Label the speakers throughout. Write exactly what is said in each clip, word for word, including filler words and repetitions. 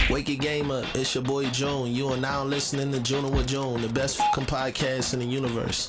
Speaker 1: Wake your game up, it's your boy Junne. You are now listening to Junne with Junne, the best fucking podcast in the universe.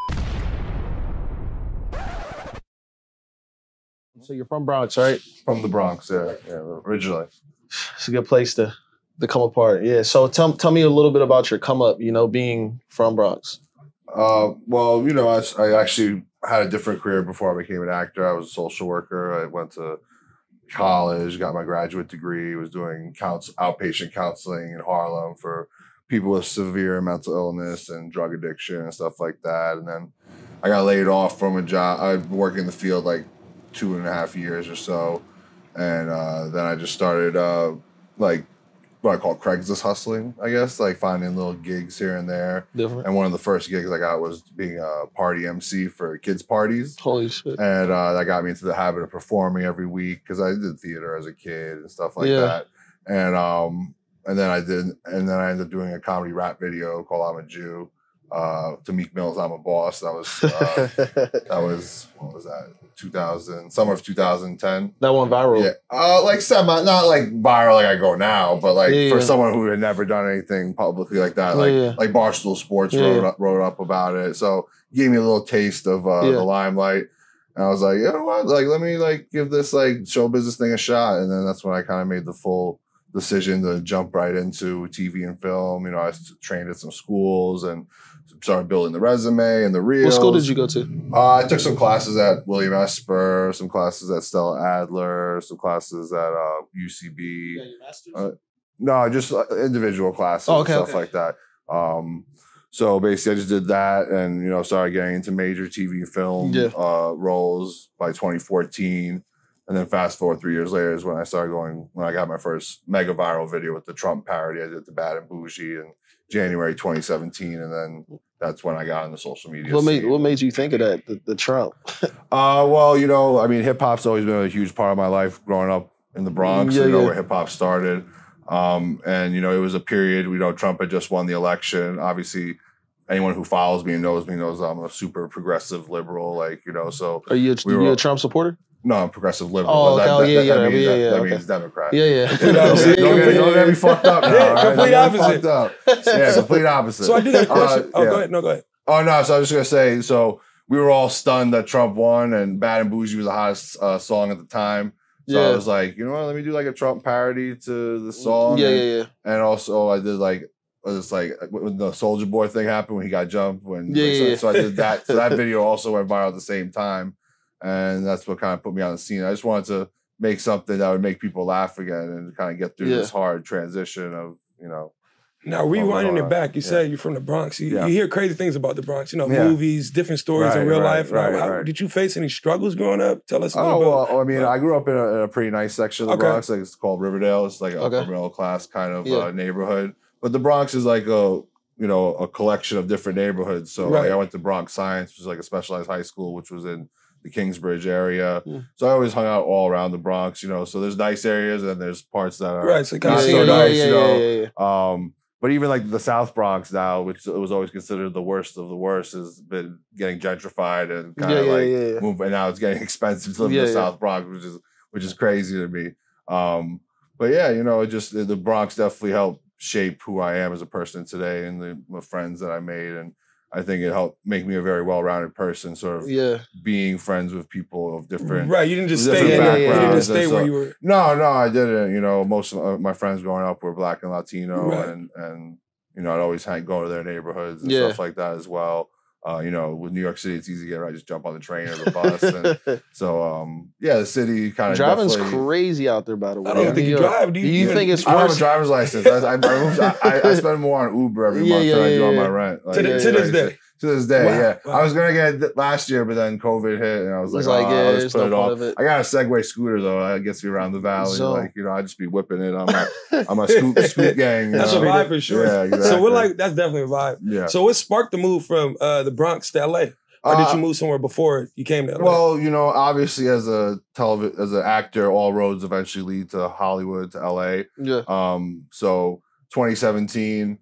Speaker 2: So you're from Bronx, right?
Speaker 3: From the Bronx, yeah, yeah, originally.
Speaker 2: It's a good place to, to come apart. Yeah. So tell tell me a little bit about your come up. You know, being from Bronx.
Speaker 3: Uh, well, you know, I, I actually had a different career before I became an actor. I was a social worker. I went to college, got my graduate degree, was doing counsel, outpatient counseling in Harlem for people with severe mental illness and drug addiction and stuff like that. And then I got laid off from a job. I'd worked in the field like two and a half years or so. And uh, then I just started uh, like what I call Craigslist hustling, I guess, like finding little gigs here and there.
Speaker 2: Different.
Speaker 3: And one of the first gigs I got was being a party M C for kids' parties.
Speaker 2: Holy shit.
Speaker 3: And uh, that got me into the habit of performing every week because I did theater as a kid and stuff like
Speaker 2: Yeah.
Speaker 3: that. And um, and then I did, and then I ended up doing a comedy rap video called "I'm a Jew" uh, to Meek Mill's "I'm a Boss." That was uh, that was what was that? two thousand, summer of two thousand ten.
Speaker 2: That went viral.
Speaker 3: Yeah, uh, like semi, not like viral like I go now, but like
Speaker 2: Yeah,
Speaker 3: for
Speaker 2: yeah.
Speaker 3: someone who had never done anything publicly like that,
Speaker 2: Yeah,
Speaker 3: like
Speaker 2: yeah.
Speaker 3: like Barstool Sports
Speaker 2: Yeah,
Speaker 3: wrote
Speaker 2: yeah.
Speaker 3: up, wrote up about it. So gave me a little taste of uh,
Speaker 2: Yeah.
Speaker 3: the limelight, and I was like, you know what, like let me like give this like show business thing a shot, and then that's when I kind of made the full decision to jump right into T V and film. You know, I s- trained at some schools and started building the resume and the reels.
Speaker 2: What school did you go to?
Speaker 3: Uh, I took some classes at William Esper, some classes at Stella Adler, some classes at uh, U C B.
Speaker 2: your master's?
Speaker 3: Uh, no, just uh, individual classes
Speaker 2: Oh, okay,
Speaker 3: and stuff
Speaker 2: okay.
Speaker 3: like that. Um, so basically, I just did that, and you know, started getting into major T V and film
Speaker 2: Yeah.
Speaker 3: uh, roles by twenty fourteen. And then fast forward three years later is when I started going, when I got my first mega viral video with the Trump parody. I did the Bad and Bougie in January twenty seventeen, and then that's when I got into social media.
Speaker 2: What made
Speaker 3: scene.
Speaker 2: What made you think of that? The, the Trump.
Speaker 3: Uh, well, you know, I mean, hip hop's always been a huge part of my life growing up in the Bronx,
Speaker 2: Yeah,
Speaker 3: you know,
Speaker 2: yeah.
Speaker 3: where hip hop started. Um, and, you know, it was a period, you know, Trump had just won the election. Obviously, anyone who follows me and knows me knows I'm a super progressive liberal, like, you know, so.
Speaker 2: Are you a,
Speaker 3: We
Speaker 2: you
Speaker 3: were-
Speaker 2: a Trump supporter?
Speaker 3: No, I'm progressive liberal.
Speaker 2: Oh,
Speaker 3: That-
Speaker 2: okay,
Speaker 3: that,
Speaker 2: yeah,
Speaker 3: that,
Speaker 2: yeah,
Speaker 3: that means,
Speaker 2: yeah,
Speaker 3: that,
Speaker 2: yeah,
Speaker 3: that
Speaker 2: okay.
Speaker 3: means Democrat.
Speaker 2: Yeah, yeah.
Speaker 3: Don't,
Speaker 4: opposite.
Speaker 3: get, don't, get, don't get me fucked up now.
Speaker 4: Yeah,
Speaker 3: all right?
Speaker 4: complete
Speaker 3: Don't get me
Speaker 4: opposite.
Speaker 3: fucked up. Yeah, complete opposite.
Speaker 4: So I do got a question.
Speaker 3: Uh,
Speaker 4: oh,
Speaker 3: yeah.
Speaker 4: go ahead. No, go ahead.
Speaker 3: Oh, no, so I was just going to say, so we were all stunned that Trump won, and Bad and Bougie was the hottest uh, song at the time. So
Speaker 2: Yeah.
Speaker 3: I was like, you know what, let me do like a Trump parody to the song.
Speaker 2: Yeah,
Speaker 3: and,
Speaker 2: yeah, yeah.
Speaker 3: and also I did like, it's like when the Soldier Boy thing happened, when he got jumped. When,
Speaker 2: Yeah,
Speaker 3: like, so,
Speaker 2: yeah,
Speaker 3: so I did that. So that video also went viral at the same time. And that's what kind of put me on the scene. I just wanted to make something that would make people laugh again and kind of get through
Speaker 2: Yeah.
Speaker 3: this hard transition of, you know.
Speaker 4: Now, rewinding
Speaker 3: uh,
Speaker 4: it back, you
Speaker 3: yeah.
Speaker 4: said you're from the Bronx. You,
Speaker 3: Yeah.
Speaker 4: you hear crazy things about the Bronx, you know,
Speaker 3: Yeah.
Speaker 4: movies, different stories in
Speaker 3: Right,
Speaker 4: real
Speaker 3: right,
Speaker 4: life. Now,
Speaker 3: right,
Speaker 4: how,
Speaker 3: right.
Speaker 4: Did you face any struggles growing up? Tell us a little
Speaker 3: Oh,
Speaker 4: bit.
Speaker 3: well, I mean, I grew up in a, in a pretty nice section of the
Speaker 4: Okay.
Speaker 3: Bronx. Like it's called Riverdale. It's like a
Speaker 2: Okay.
Speaker 3: upper middle class kind of
Speaker 2: Yeah.
Speaker 3: uh, neighborhood. But the Bronx is like a, you know, a collection of different neighborhoods. So like,
Speaker 4: Right.
Speaker 3: I went to Bronx Science, which is like a specialized high school, which was in the Kingsbridge area.
Speaker 2: Hmm.
Speaker 3: So I always hung out all around the Bronx, you know. So there's nice areas and there's parts that are
Speaker 4: Right, so kind
Speaker 3: not
Speaker 4: of
Speaker 3: so
Speaker 4: yeah,
Speaker 3: nice,
Speaker 2: yeah,
Speaker 3: you
Speaker 2: yeah,
Speaker 3: know.
Speaker 2: yeah, yeah.
Speaker 3: Um, but even like the South Bronx now, which was always considered the worst of the worst, has been getting gentrified and kind
Speaker 2: Yeah,
Speaker 3: of
Speaker 2: yeah,
Speaker 3: like
Speaker 2: yeah, yeah.
Speaker 3: move. And now it's getting expensive to live
Speaker 2: Yeah,
Speaker 3: in the
Speaker 2: yeah.
Speaker 3: South Bronx, which is which is crazy to me. Um, but yeah, you know, it just the Bronx definitely helped shape who I am as a person today and the, the friends that I made, and I think it helped make me a very well-rounded person. Sort of
Speaker 2: Yeah.
Speaker 3: being friends with people of different.
Speaker 4: Right, you didn't just
Speaker 3: different
Speaker 4: stay,
Speaker 2: Yeah, yeah, yeah,
Speaker 4: you didn't
Speaker 3: backgrounds
Speaker 4: just
Speaker 3: and
Speaker 4: stay where
Speaker 3: so-
Speaker 4: you were.
Speaker 3: No, no, I didn't. You know, most of uh, my friends growing up were Black and Latino,
Speaker 4: Right.
Speaker 3: and and you know, I'd always hang, go to their neighborhoods and
Speaker 2: Yeah.
Speaker 3: stuff like that as well. Uh, you know, with New York City, it's easy to get right. Just jump on the train or the bus, and so um, yeah, the city kind of
Speaker 2: Driving's
Speaker 3: definitely.
Speaker 2: crazy out there, by the way.
Speaker 4: I don't
Speaker 2: In
Speaker 4: think
Speaker 2: New
Speaker 4: you
Speaker 2: York.
Speaker 4: drive. Do
Speaker 2: Do
Speaker 4: you,
Speaker 2: you
Speaker 4: you
Speaker 2: think it's
Speaker 3: I don't have a
Speaker 2: worse?
Speaker 3: driver's license. I, I, I, moved- I, I- I spend more on Uber every
Speaker 2: Yeah,
Speaker 3: month
Speaker 2: yeah,
Speaker 3: than I do
Speaker 2: yeah,
Speaker 3: on
Speaker 2: yeah.
Speaker 3: my rent. Like,
Speaker 4: To the-
Speaker 3: yeah,
Speaker 4: to
Speaker 3: yeah,
Speaker 4: this
Speaker 3: yeah.
Speaker 4: day?
Speaker 3: To this day,
Speaker 4: Wow,
Speaker 3: yeah.
Speaker 4: wow.
Speaker 3: I was gonna get it last year, but then COVID hit, and I was like,
Speaker 2: It's like,
Speaker 3: oh,
Speaker 2: yeah,
Speaker 3: let's
Speaker 2: there's
Speaker 3: put
Speaker 2: no
Speaker 3: it
Speaker 2: point
Speaker 3: off.
Speaker 2: of it.
Speaker 3: I got a Segway scooter though. That gets me around the valley.
Speaker 2: So-
Speaker 3: like you know, I just be whipping it on my on my scoot scoot gang. you
Speaker 4: That's
Speaker 3: know?
Speaker 4: a vibe for sure.
Speaker 3: Yeah, exactly.
Speaker 4: So we're like, that's definitely a vibe.
Speaker 3: yeah.
Speaker 4: So what sparked the move from uh, the Bronx to L A? Or did
Speaker 3: Uh,
Speaker 4: you move somewhere before you came to L A?
Speaker 3: Well, you know, obviously as a television as an actor, all roads eventually lead to Hollywood, to L A.
Speaker 2: Yeah.
Speaker 3: Um, so twenty seventeen,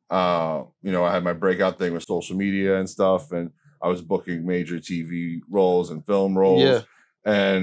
Speaker 3: uh, you know, I had my breakout thing with social media and stuff, and I was booking major T V roles and film roles.
Speaker 2: Yeah.
Speaker 3: And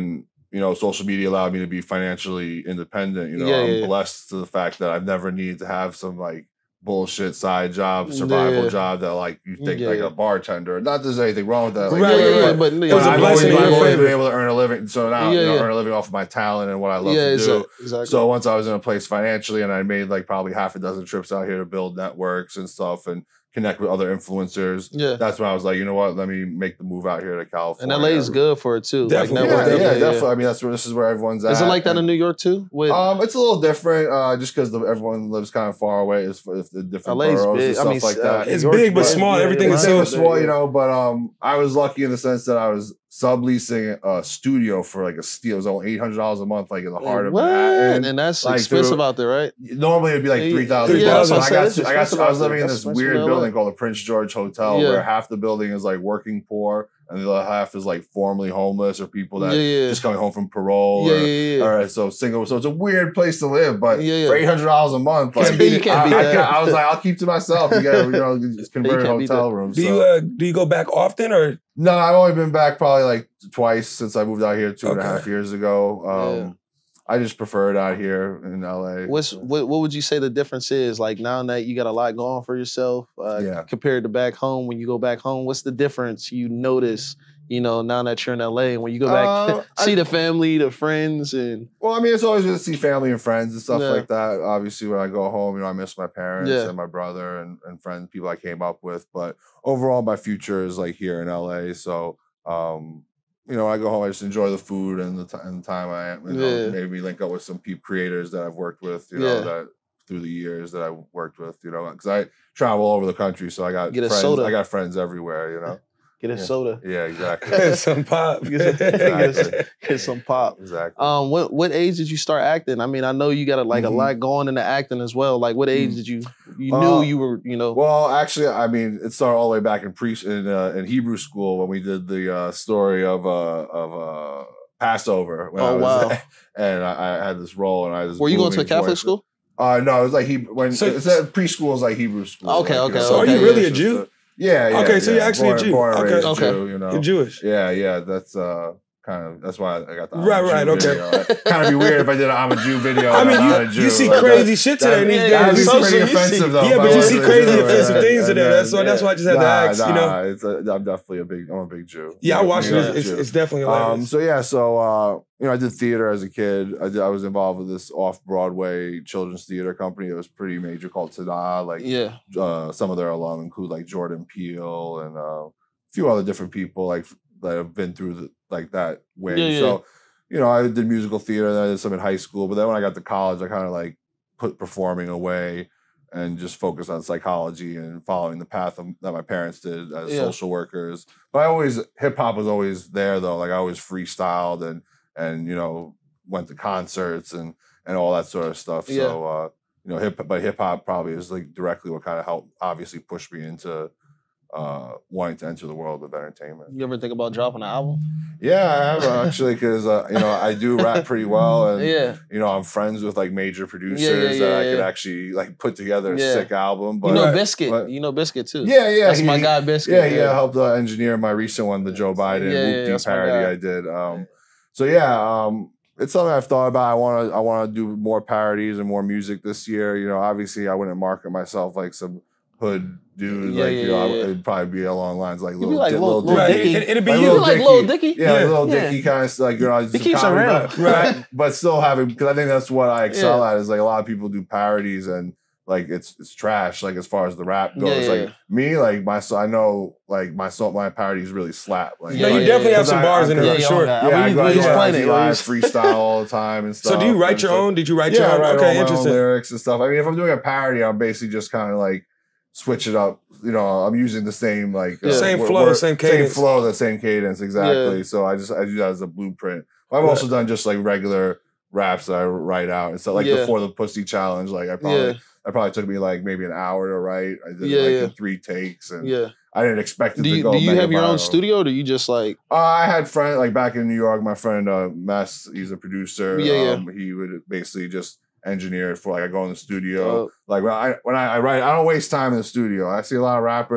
Speaker 3: you know, social media allowed me to be financially independent. You know,
Speaker 2: Yeah,
Speaker 3: I'm
Speaker 2: yeah, yeah.
Speaker 3: blessed to the fact that I've never needed to have some like bullshit side job, survival
Speaker 2: Yeah.
Speaker 3: job that like you think
Speaker 2: Yeah,
Speaker 3: like
Speaker 2: yeah.
Speaker 3: a bartender. Not that there's anything wrong with that. Like,
Speaker 4: Right,
Speaker 2: yeah,
Speaker 4: right,
Speaker 2: yeah,
Speaker 4: right.
Speaker 2: but
Speaker 4: It
Speaker 2: yeah,
Speaker 4: was a
Speaker 3: I've
Speaker 4: blessing
Speaker 3: always,
Speaker 4: in
Speaker 3: I've
Speaker 4: your
Speaker 3: always been
Speaker 4: favor.
Speaker 3: able to earn a living. So now,
Speaker 2: Yeah,
Speaker 3: you know,
Speaker 2: yeah.
Speaker 3: earn a living off of my talent and what I love
Speaker 2: yeah,
Speaker 3: to do.
Speaker 2: exactly. exactly.
Speaker 3: So once I was in a place financially and I made like probably half a dozen trips out here to build networks and stuff and connect with other influencers.
Speaker 2: Yeah.
Speaker 3: That's when I was like, you know what? Let me make the move out here to
Speaker 2: And
Speaker 3: California.
Speaker 2: L A is good for it too.
Speaker 4: Definitely.
Speaker 2: Like
Speaker 3: Yeah,
Speaker 2: networking.
Speaker 3: yeah,
Speaker 4: Yeah,
Speaker 2: yeah,
Speaker 3: definitely. I mean, that's where this is where everyone's at.
Speaker 2: Is it like that
Speaker 3: and,
Speaker 2: in New York too? With
Speaker 3: Um, it's a little different, uh, just because everyone lives kind of far away. As for if the different
Speaker 2: L A's
Speaker 3: boroughs
Speaker 2: big.
Speaker 3: and
Speaker 2: I
Speaker 3: stuff
Speaker 2: mean,
Speaker 3: like
Speaker 2: uh,
Speaker 3: that.
Speaker 4: It's
Speaker 2: New York's
Speaker 4: big but
Speaker 2: big.
Speaker 4: small.
Speaker 2: Yeah,
Speaker 4: Everything
Speaker 2: yeah,
Speaker 4: is
Speaker 3: It's
Speaker 2: yeah.
Speaker 4: so
Speaker 3: so small, you know. But um, I was lucky in the sense that I was subleasing a studio for like a steal. It was only eight hundred dollars a month, like in the heart of
Speaker 2: What?
Speaker 3: Manhattan.
Speaker 2: And that's
Speaker 3: Like,
Speaker 2: expensive
Speaker 3: through-
Speaker 2: out there, right?
Speaker 3: Normally it'd be like
Speaker 2: Yeah,
Speaker 3: three thousand.
Speaker 4: yeah, that's what
Speaker 3: I
Speaker 4: I
Speaker 3: got,
Speaker 2: said.
Speaker 3: I got,
Speaker 2: It's
Speaker 3: I was
Speaker 2: expensive
Speaker 3: living in
Speaker 2: out
Speaker 3: this
Speaker 2: there.
Speaker 3: weird
Speaker 2: That's
Speaker 3: building
Speaker 2: expensive.
Speaker 3: called the Prince George Hotel,
Speaker 2: Yeah.
Speaker 3: where half the building is like working poor, and the other half is like formerly homeless or people that
Speaker 2: Yeah, yeah.
Speaker 3: just coming home from parole.
Speaker 2: Yeah,
Speaker 3: or,
Speaker 2: yeah, yeah.
Speaker 3: All right, so single. So it's a weird place to live, but
Speaker 2: Yeah, yeah.
Speaker 3: for eight hundred dollars a month,
Speaker 2: Can't
Speaker 3: like
Speaker 2: beat it. You can't
Speaker 3: I,
Speaker 2: beat
Speaker 3: I,
Speaker 2: that.
Speaker 3: I was like, I'll keep to myself to get you know just converted
Speaker 2: can't beat
Speaker 3: hotel
Speaker 2: that.
Speaker 3: rooms.
Speaker 4: Do
Speaker 3: so.
Speaker 4: you uh, do you go back often or
Speaker 3: No, I've only been back probably like twice since I moved out here two and a
Speaker 4: Okay.
Speaker 3: half years ago. Um,
Speaker 2: Yeah.
Speaker 3: I just prefer it out here in L A.
Speaker 2: What's what, what would you say the difference is? Like now that you got a lot going for yourself, uh,
Speaker 3: Yeah.
Speaker 2: compared to back home. When you go back home, what's the difference you notice? You know, now that you're in L A, and when you go back,
Speaker 3: Uh,
Speaker 2: see
Speaker 3: I-
Speaker 2: the family, the friends, and
Speaker 3: Well, I mean, it's always good to see family and friends and stuff
Speaker 2: Yeah.
Speaker 3: like that. Obviously, when I go home, you know, I miss my parents
Speaker 2: Yeah.
Speaker 3: and my brother and, and friends, people I came up with. But overall, my future is like here in L A. So, um, you know, I go home, I just enjoy the food and the, t- and the time I am. You know,
Speaker 2: Yeah.
Speaker 3: maybe link up with some peep creators that I've worked with, you know,
Speaker 2: Yeah.
Speaker 3: that through the years that I worked with, you know, because I travel all over the country. So I got
Speaker 2: Get a
Speaker 3: friends.
Speaker 2: soda.
Speaker 3: I got friends everywhere, you know.
Speaker 2: get a
Speaker 3: Yeah.
Speaker 2: soda,
Speaker 3: Yeah, exactly.
Speaker 4: some pop?
Speaker 2: get,
Speaker 3: Exactly.
Speaker 2: get some pop.
Speaker 3: exactly.
Speaker 2: Um, what what age did you start acting? I mean, I know you got a, like
Speaker 3: Mhm.
Speaker 2: a lot going into acting as well. Like, what age
Speaker 3: Mm.
Speaker 2: did you you
Speaker 3: Uh,
Speaker 2: knew you were? You know,
Speaker 3: Well, actually, I mean, it started all the way back in pre in uh, in Hebrew school when we did the uh, story of uh, of uh, Passover. When
Speaker 2: Oh,
Speaker 3: I was,
Speaker 2: wow.
Speaker 3: And I, I had this role, and I was.
Speaker 2: were you going to a
Speaker 3: booming
Speaker 2: Catholic
Speaker 3: voice.
Speaker 2: school?
Speaker 3: Uh, no, it was like he when
Speaker 4: So-
Speaker 3: it said preschool is like Hebrew school.
Speaker 2: Okay,
Speaker 3: like,
Speaker 2: okay,
Speaker 3: you know,
Speaker 2: So are you
Speaker 3: yeah,
Speaker 4: really a
Speaker 3: it's
Speaker 4: Jew?
Speaker 3: just Yeah, yeah.
Speaker 4: Okay, so
Speaker 3: yeah.
Speaker 4: you're actually a
Speaker 3: born,
Speaker 4: Jew.
Speaker 3: Born and
Speaker 4: Okay.
Speaker 3: raised
Speaker 2: Okay.
Speaker 3: Jew, you know.
Speaker 4: You're Jewish.
Speaker 3: Yeah, yeah. That's uh, kind of that's why I got the I'm
Speaker 4: Right,
Speaker 3: a Jew
Speaker 4: right, okay.
Speaker 3: video. Kind of be weird if I did an I'm a Jew video.
Speaker 4: I
Speaker 3: and
Speaker 4: mean,
Speaker 3: I'm not a
Speaker 4: you,
Speaker 3: Jew.
Speaker 4: you see
Speaker 3: Like,
Speaker 4: crazy
Speaker 3: that-
Speaker 4: shit
Speaker 3: that-
Speaker 4: today these
Speaker 2: yeah,
Speaker 3: That'd
Speaker 4: days.
Speaker 3: be
Speaker 2: social,
Speaker 3: pretty
Speaker 2: you see-
Speaker 3: offensive, though.
Speaker 4: Yeah,
Speaker 3: if
Speaker 4: but
Speaker 3: I
Speaker 4: you
Speaker 3: was
Speaker 4: see
Speaker 3: a
Speaker 4: crazy
Speaker 3: Jew,
Speaker 4: offensive
Speaker 3: yeah.
Speaker 4: things today.
Speaker 3: And
Speaker 4: That's
Speaker 3: then-
Speaker 4: why. That's why I just had to
Speaker 3: Nah,
Speaker 4: ask.
Speaker 3: nah,
Speaker 4: You know.
Speaker 3: it's a, I'm definitely a big. I'm a big Jew.
Speaker 4: Yeah, I watched
Speaker 3: Yeah,
Speaker 4: it. It's,
Speaker 3: Jew.
Speaker 4: it's definitely
Speaker 3: Um,
Speaker 4: hilarious.
Speaker 3: so yeah, so uh, you know, I did theater as a kid. I did, I was involved with this off-Broadway children's theater company that was pretty major called Tada. Like,
Speaker 2: Yeah,
Speaker 3: uh, some of their alum include like Jordan Peele and uh, a few other different people like that have been through the, like that way.
Speaker 2: Yeah, yeah.
Speaker 3: So, you know, I did musical theater, then I did some in high school. But then when I got to college, I kind of like put performing away and just focused on psychology and following the path of, that my parents did as
Speaker 2: Yeah.
Speaker 3: social workers. But I always hip hop was always there though. Like I always freestyled and and you know went to concerts and and all that sort of stuff.
Speaker 2: Yeah.
Speaker 3: So uh, you know, hip but hip hop probably is like directly what kind of helped obviously push me into uh, wanting to enter the world of entertainment.
Speaker 2: you ever think about dropping an album?
Speaker 3: Yeah, I have actually because uh, you know I do rap pretty well and
Speaker 2: Yeah,
Speaker 3: you know I'm friends with like major producers
Speaker 2: Yeah, yeah,
Speaker 3: that I
Speaker 2: yeah,
Speaker 3: could
Speaker 2: yeah.
Speaker 3: actually like put together a
Speaker 2: Yeah.
Speaker 3: sick album. But
Speaker 2: you know
Speaker 4: Right.
Speaker 2: Biscuit.
Speaker 3: But-
Speaker 2: you know Biscuit too.
Speaker 3: yeah, yeah,
Speaker 2: that's
Speaker 3: he-
Speaker 2: my guy Biscuit.
Speaker 3: Yeah, yeah, helped uh, engineer my recent one, the Joe Biden
Speaker 2: Yeah, yeah,
Speaker 3: Whoop-Dee
Speaker 2: that's my
Speaker 3: parody
Speaker 2: guy.
Speaker 3: I did. Um, so yeah, um, it's something I've thought about. I want to, I want to do more parodies and more music this year. You know, obviously I wouldn't market myself like some hood dude.
Speaker 2: Yeah,
Speaker 3: like
Speaker 2: yeah,
Speaker 3: you know, I-
Speaker 2: yeah, yeah.
Speaker 3: it'd probably be along lines like
Speaker 2: be
Speaker 3: little,
Speaker 2: like
Speaker 3: Di-
Speaker 2: Lil-
Speaker 3: little
Speaker 2: Lil
Speaker 3: Dicky.
Speaker 2: Dicky.
Speaker 4: It, it'd be
Speaker 3: Like
Speaker 4: you.
Speaker 3: Lil
Speaker 2: like
Speaker 3: Dicky.
Speaker 2: Lil Dicky?
Speaker 3: Yeah, like
Speaker 2: Yeah,
Speaker 3: little
Speaker 2: yeah.
Speaker 3: Dicky kind of stuff. Like, you know,
Speaker 2: He keeps around.
Speaker 3: but, right? But still having because I think that's what I excel
Speaker 2: Yeah.
Speaker 3: at is like a lot of people do parodies and like it's it's trash. Like as far as the rap goes,
Speaker 2: Yeah, yeah,
Speaker 3: like
Speaker 2: yeah.
Speaker 3: me, like my so I know like my song, my parodies really slap. Like,
Speaker 4: No,
Speaker 2: Yeah,
Speaker 4: you
Speaker 2: yeah,
Speaker 4: definitely
Speaker 2: yeah.
Speaker 4: have some
Speaker 3: I-
Speaker 4: bars
Speaker 3: I-
Speaker 4: in it
Speaker 2: Yeah,
Speaker 4: for
Speaker 2: yeah,
Speaker 4: sure.
Speaker 2: yeah.
Speaker 3: Yeah,
Speaker 2: I
Speaker 3: I
Speaker 2: mean,
Speaker 3: go, I
Speaker 2: we
Speaker 3: go
Speaker 2: just
Speaker 3: on
Speaker 2: playing
Speaker 3: I
Speaker 2: it.
Speaker 3: G Live,
Speaker 2: Just-
Speaker 3: freestyle all the time and stuff.
Speaker 4: So do you write
Speaker 3: and
Speaker 4: your
Speaker 3: so-
Speaker 4: own? Did you write
Speaker 3: yeah,
Speaker 4: your
Speaker 3: I
Speaker 4: own?
Speaker 3: write
Speaker 4: Okay,
Speaker 3: all my own
Speaker 4: interesting.
Speaker 3: lyrics and stuff. I mean, if I'm doing a parody, I'm basically just kind of like switch it up. You know, I'm using the same like
Speaker 2: Yeah.
Speaker 4: Same
Speaker 3: word-
Speaker 4: flow,
Speaker 3: word-
Speaker 4: same cadence.
Speaker 3: same flow, the same cadence exactly.
Speaker 2: Yeah.
Speaker 3: So I just I do that as a blueprint. I've
Speaker 4: Right.
Speaker 3: also done just like regular raps that I write out and stuff. Like
Speaker 2: Yeah.
Speaker 3: the For the Pussy challenge, like I probably
Speaker 2: Yeah.
Speaker 3: that probably took me like maybe an hour to write. I did
Speaker 2: Yeah,
Speaker 3: it like
Speaker 2: yeah.
Speaker 3: in three takes, and
Speaker 2: Yeah.
Speaker 3: I didn't expect it
Speaker 2: Do
Speaker 3: to
Speaker 2: you
Speaker 3: go.
Speaker 2: do you
Speaker 3: mega
Speaker 2: have your own
Speaker 3: viral.
Speaker 2: studio, or do you just like?
Speaker 3: Uh, I had friend like back in New York. My friend uh, Mess, he's a producer.
Speaker 2: Yeah, yeah.
Speaker 3: um, He would basically just engineer it for like I go in the studio.
Speaker 2: Uh,
Speaker 3: Like when I when I, I write, I don't waste time in the studio. I see a lot of rappers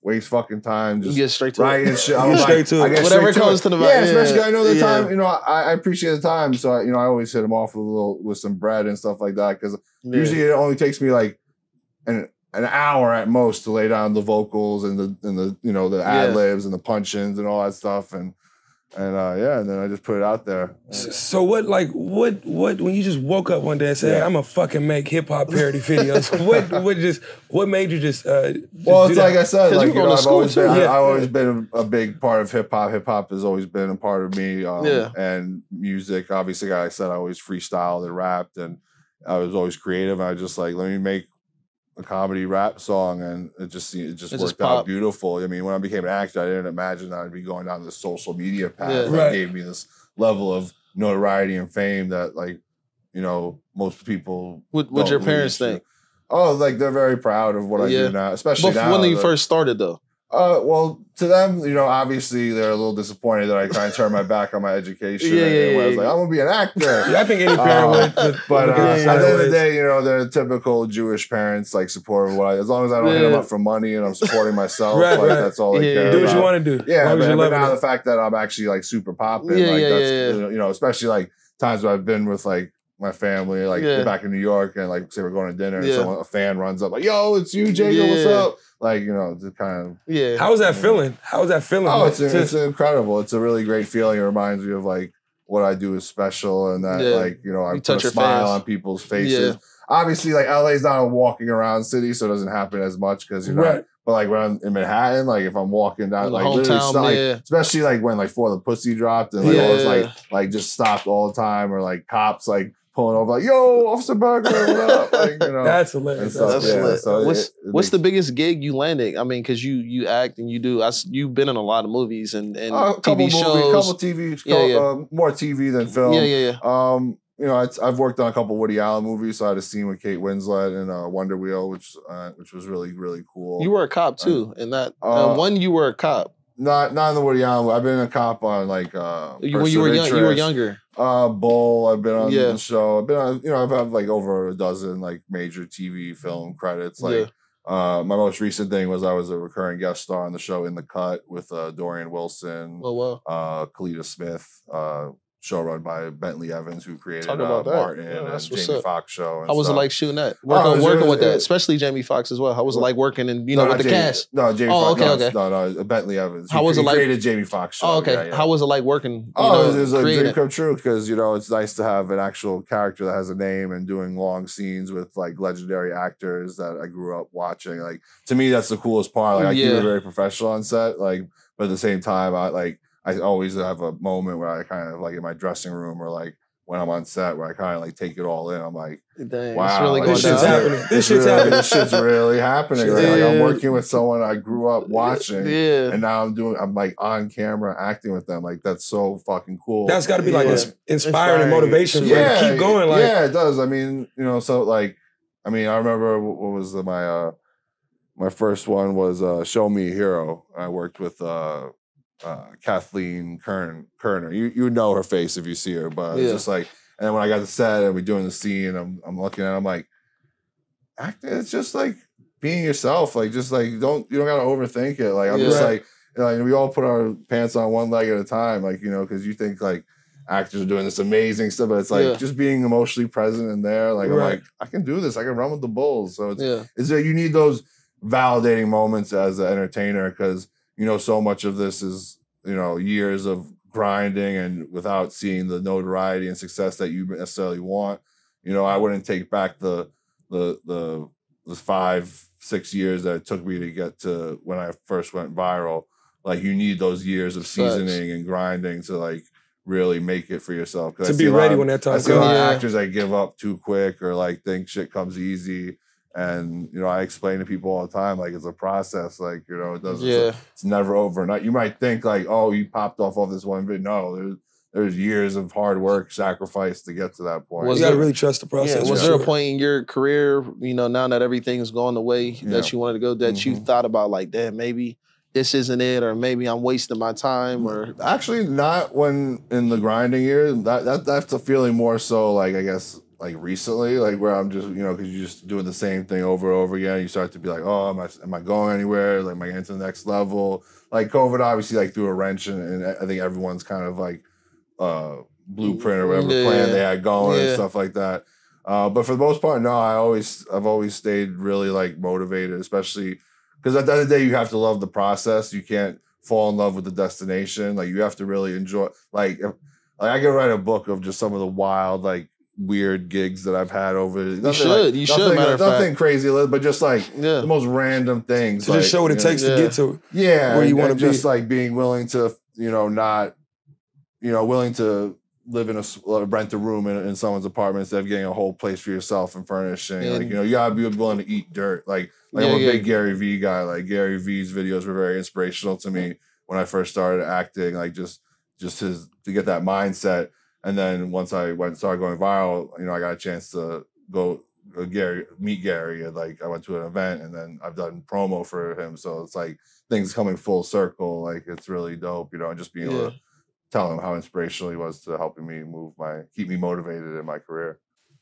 Speaker 3: waste fucking time. Just
Speaker 2: you get straight to
Speaker 3: writing
Speaker 2: it.
Speaker 3: shit.
Speaker 4: You
Speaker 3: I'm
Speaker 4: get
Speaker 3: like,
Speaker 4: straight to it.
Speaker 3: I get
Speaker 2: Whatever
Speaker 3: straight
Speaker 2: comes
Speaker 3: to,
Speaker 2: to the
Speaker 3: yeah,
Speaker 2: yeah,
Speaker 3: especially 'cause I know the
Speaker 2: yeah.
Speaker 3: time. You know, I, I appreciate the time, so I, you know, I always hit them off with a little with some bread and stuff like that because
Speaker 2: Yeah.
Speaker 3: usually it only takes me like an an hour at most to lay down the vocals and the and the you know the
Speaker 2: Yeah.
Speaker 3: ad libs and the punch-ins and all that stuff and and uh, yeah, and then I just put it out there.
Speaker 4: So what, like, what, what? When you just woke up one day and said,
Speaker 3: Yeah.
Speaker 4: "I'm gonna fucking make hip hop parody videos," what, what just, what made you just? Uh, just
Speaker 3: Well,
Speaker 4: do
Speaker 3: it's
Speaker 4: that?
Speaker 3: like I said,
Speaker 2: 'Cause
Speaker 3: like
Speaker 2: you
Speaker 3: you
Speaker 2: go
Speaker 3: know,
Speaker 2: to
Speaker 3: I've
Speaker 2: school
Speaker 3: always
Speaker 2: too.
Speaker 3: been, I,
Speaker 4: Yeah.
Speaker 3: I've always been a, a big part of hip hop. Hip hop has always been a part of me. Um,
Speaker 2: Yeah.
Speaker 3: And music, obviously, like I said, I always freestyled and rapped, and I was always creative. I just like let me make a comedy rap song, and it just it just
Speaker 2: It
Speaker 3: worked
Speaker 2: just
Speaker 3: out
Speaker 2: popped.
Speaker 3: beautiful. I mean, when I became an actor, I didn't imagine I'd be going down this social media path
Speaker 2: Yeah.
Speaker 3: that
Speaker 4: Right.
Speaker 3: gave me this level of notoriety and fame that, like, you know, most people.
Speaker 2: What What
Speaker 3: don't
Speaker 2: your parents
Speaker 3: reach.
Speaker 2: think?
Speaker 3: Oh, like they're very proud of what I
Speaker 2: Yeah.
Speaker 3: do now, especially
Speaker 2: But
Speaker 3: now.
Speaker 2: when you
Speaker 3: that-
Speaker 2: first started though,
Speaker 3: uh, well, to them, you know, obviously they're a little disappointed that I kind of turned my back on my education.
Speaker 2: Yeah,
Speaker 3: and,
Speaker 2: yeah,
Speaker 3: and when I was
Speaker 2: yeah.
Speaker 3: like, I'm gonna be an actor.
Speaker 4: Yeah, I think any parent
Speaker 3: Uh,
Speaker 4: would. would
Speaker 3: But
Speaker 4: look
Speaker 3: uh,
Speaker 4: at
Speaker 3: at
Speaker 4: it
Speaker 3: the end of the
Speaker 4: sideways.
Speaker 3: day, you know, they're typical Jewish parents, like supportive of what I, as long as I don't hit them
Speaker 2: Yeah.
Speaker 3: up for money and I'm supporting myself,
Speaker 4: Right,
Speaker 3: like
Speaker 4: right.
Speaker 3: that's all they
Speaker 2: Yeah,
Speaker 3: care
Speaker 2: yeah,
Speaker 4: do
Speaker 3: about.
Speaker 4: what you want to do.
Speaker 3: Yeah,
Speaker 4: as long as
Speaker 3: but,
Speaker 4: you're
Speaker 3: but
Speaker 4: loving
Speaker 3: now
Speaker 4: it.
Speaker 3: the fact that I'm actually like super popping,
Speaker 2: Yeah,
Speaker 3: like
Speaker 2: yeah,
Speaker 3: that's
Speaker 2: yeah, yeah.
Speaker 3: you know, especially like times where I've been with like my family, like
Speaker 2: Yeah.
Speaker 3: back in New York, and like say we're going to dinner, and
Speaker 2: Yeah.
Speaker 3: someone a fan runs up like, "Yo, it's you, Jacob. What's
Speaker 2: Yeah.
Speaker 3: up?" Like you know, just kind of.
Speaker 2: yeah.
Speaker 4: How was that feeling? How was that feeling?
Speaker 3: Oh, it's,
Speaker 4: To-
Speaker 3: it's incredible. It's a really great feeling. It reminds me of like what I do is special and that
Speaker 2: Yeah.
Speaker 3: like, you know, I
Speaker 2: You
Speaker 3: put
Speaker 2: touch
Speaker 3: a
Speaker 2: your
Speaker 3: smile
Speaker 2: fans.
Speaker 3: on people's faces.
Speaker 2: Yeah.
Speaker 3: Obviously, like L A's not a walking around city, so it doesn't happen as much because you're
Speaker 4: Right.
Speaker 3: not. But like when I'm in Manhattan, like if I'm walking down,
Speaker 2: In
Speaker 3: like literally,
Speaker 2: hometown,
Speaker 3: stop, like,
Speaker 2: yeah.
Speaker 3: especially like when like For the Pussy dropped and like all this
Speaker 2: Yeah.
Speaker 3: like like just stopped all the time or like cops like pulling over like, "Yo, Officer Berger, what up?" Like you know.
Speaker 4: That's
Speaker 3: and
Speaker 4: hilarious.
Speaker 3: stuff.
Speaker 2: That's
Speaker 3: yeah,
Speaker 2: lit.
Speaker 3: so
Speaker 2: what's
Speaker 3: it- it
Speaker 2: What's
Speaker 3: makes-
Speaker 2: the biggest gig you landed? I mean, because you you act and you do. I, s- you've been in a lot of movies and, and
Speaker 3: Uh, a
Speaker 2: T
Speaker 3: couple
Speaker 2: V
Speaker 3: movies,
Speaker 2: shows.
Speaker 3: couple T V,
Speaker 2: Yeah,
Speaker 3: co-
Speaker 2: yeah.
Speaker 3: Uh, more T V than film.
Speaker 2: Yeah, yeah, yeah.
Speaker 3: Um, you know, it's, I've worked on a couple Woody Allen movies, so I had a scene with Kate Winslet in uh, Wonder Wheel, which uh, which was really really cool.
Speaker 2: You were a cop too, and that uh,
Speaker 3: Uh,
Speaker 2: one you were a cop.
Speaker 3: not not in the Woody Allen. I've been a cop on like uh,
Speaker 2: You, when you were young, you were
Speaker 3: Interest,
Speaker 2: younger.
Speaker 3: Uh, Bull. I've been on
Speaker 2: Yeah.
Speaker 3: the show. I've been on. You know, I've had like over a dozen like major T V film credits. Like.
Speaker 2: Yeah.
Speaker 3: Uh, my most recent thing was I was a recurring guest star on the show In the Cut with uh, Dorian Wilson,
Speaker 2: Oh wow.
Speaker 3: uh, Kalita Smith, uh, show run by Bentley Evans, who created
Speaker 2: Talk
Speaker 3: uh,
Speaker 2: about that.
Speaker 3: Martin
Speaker 2: Yeah,
Speaker 3: and
Speaker 2: that's what's
Speaker 3: Jamie
Speaker 2: up.
Speaker 3: Foxx show. And
Speaker 2: How was it
Speaker 3: stuff.
Speaker 2: like shooting that?
Speaker 3: Oh,
Speaker 2: Working,
Speaker 3: it was
Speaker 2: working
Speaker 3: really-
Speaker 2: with that,
Speaker 3: it-
Speaker 2: especially Jamie Foxx as well. How was it like working and you know
Speaker 3: No,
Speaker 2: with
Speaker 3: not
Speaker 2: the
Speaker 3: Jamie,
Speaker 2: cast?
Speaker 3: No, Jamie
Speaker 2: Oh,
Speaker 3: Foxx.
Speaker 2: okay,
Speaker 3: no,
Speaker 2: okay.
Speaker 3: no, no, Bentley Evans.
Speaker 2: How
Speaker 3: He
Speaker 2: was it
Speaker 3: cre-
Speaker 2: like-
Speaker 3: created Jamie Foxx show.
Speaker 2: Oh, okay.
Speaker 3: Yeah, yeah.
Speaker 2: How was it like working? You
Speaker 3: Oh,
Speaker 2: know,
Speaker 3: it was, it was a
Speaker 2: creating
Speaker 3: dream
Speaker 2: it?
Speaker 3: come true because you know it's nice to have an actual character that has a name and doing long scenes with like legendary actors that I grew up watching. Like to me, that's the coolest part. Like I keep
Speaker 2: Yeah.
Speaker 3: it very professional on set. Like, but at the same time, I like I always have a moment where I kind of like in my dressing room or like when I'm on set where I kind of like take it all in. I'm like,
Speaker 2: Dang,
Speaker 3: wow,
Speaker 2: it's really
Speaker 3: like,
Speaker 2: going
Speaker 4: this
Speaker 2: down.
Speaker 4: shit's happening. This
Speaker 3: This
Speaker 4: shit's
Speaker 3: really,
Speaker 4: happening.
Speaker 3: This shit's really happening. Like,
Speaker 2: Yeah.
Speaker 3: like, I'm working with someone I grew up watching.
Speaker 2: Yeah.
Speaker 3: And now I'm doing, I'm like on camera acting with them. Like that's so fucking cool.
Speaker 4: That's got to be like
Speaker 2: Yeah.
Speaker 4: ins- inspiring and motivation for you to keep going. Like,
Speaker 3: yeah, it does. I mean, you know, so like, I mean, I remember what what was the, my uh my first one was uh Show Me a Hero. I worked with uh uh Kathleen Kern Kerner. You you know her face if you see her, but it's
Speaker 2: Yeah.
Speaker 3: just like, and then when I got to set and we're doing the scene, I'm I'm looking at it, I'm like, acting, it's just like being yourself. Like just like don't you don't gotta overthink it. Like I'm
Speaker 2: Yeah.
Speaker 3: just like, you know, like we all put our pants on one leg at a time, like, you know, because you think like actors are doing this amazing stuff, but it's like
Speaker 2: Yeah.
Speaker 3: just being emotionally present in there. Like
Speaker 4: Right.
Speaker 3: I'm like, I can do this. I can run with the bulls. So it's
Speaker 2: Yeah.
Speaker 3: it's that you need those validating moments as an entertainer because you know so much of this is you know years of grinding and without seeing the notoriety and success that you necessarily want. You know, I wouldn't take back the the the the five six years that it took me to get to when I first went viral. Like you need those years of
Speaker 2: Facts.
Speaker 3: seasoning and grinding to like really make it for yourself. 'Cause
Speaker 4: to
Speaker 3: I
Speaker 4: be
Speaker 3: see a lot
Speaker 4: ready
Speaker 3: of-
Speaker 4: when that
Speaker 3: I
Speaker 4: time
Speaker 3: see a lot
Speaker 4: comes.
Speaker 3: of
Speaker 2: Yeah.
Speaker 3: actors that give up too quick or like think shit comes easy. And you know, I explain to people all the time, like it's a process. Like you know, it doesn't.
Speaker 2: Yeah.
Speaker 3: It's never overnight. You might think like, oh, you popped off of this one video. No, there's there's years of hard work, sacrifice to get to that point.
Speaker 2: Was
Speaker 4: You got to
Speaker 2: there-
Speaker 4: really trust the process.
Speaker 2: Was
Speaker 4: for
Speaker 2: there a
Speaker 4: sure.
Speaker 2: point in your career, you know, now that everything's gone the way
Speaker 3: Yeah.
Speaker 2: that you wanted to go, that you
Speaker 3: Mhm.
Speaker 2: thought about like, damn, maybe this isn't it, or maybe I'm wasting my time, or
Speaker 3: Actually, not when in the grinding years. That that that's a feeling more so like I guess like recently, like where I'm just, you know, because you're just doing the same thing over and over again. You start to be like, oh, am I, am I going anywhere? Like, am I getting to the next level? Like COVID obviously like threw a wrench in, and I think everyone's kind of like uh, blueprint or whatever
Speaker 2: yeah,
Speaker 3: plan they had going
Speaker 2: yeah.
Speaker 3: and stuff like that. Uh, but for the most part, no, I always, I've always stayed really like motivated, especially because at the end of the day, you have to love the process. You can't fall in love with the destination. Like you have to really enjoy, like, if, like I could write a book of just some of the wild, like weird gigs that I've had over.
Speaker 2: You
Speaker 3: nothing,
Speaker 2: should,
Speaker 3: like,
Speaker 2: you
Speaker 3: nothing,
Speaker 2: should, matter
Speaker 3: like,
Speaker 2: of
Speaker 3: nothing
Speaker 2: fact.
Speaker 3: crazy, but just like
Speaker 2: Yeah.
Speaker 3: the most random things.
Speaker 4: To
Speaker 3: like,
Speaker 4: just show what it
Speaker 3: you know,
Speaker 4: takes
Speaker 2: yeah.
Speaker 4: to get to
Speaker 3: yeah,
Speaker 4: where you
Speaker 3: and-
Speaker 4: want to
Speaker 3: and
Speaker 4: be.
Speaker 3: just like being willing to, you know, not, you know, willing to live in a s- uh, rent a room in, in someone's apartment instead of getting a whole place for yourself and furnishing.
Speaker 2: And-
Speaker 3: like, you know, you gotta be willing to eat dirt. Like, like
Speaker 2: Yeah,
Speaker 3: I'm a
Speaker 2: yeah.
Speaker 3: big Gary Vee guy. Like Gary Vee's videos were very inspirational to me when I first started acting. Like just, just his to get that mindset. And then once I went started going viral, you know, I got a chance to go uh, Gary meet Gary, and like I went to an event, and then I've done promo for him. So it's like things coming full circle. Like it's really dope, you know, and just being able
Speaker 2: Yeah.
Speaker 3: to tell him how inspirational he was to helping me move my keep me motivated in my career.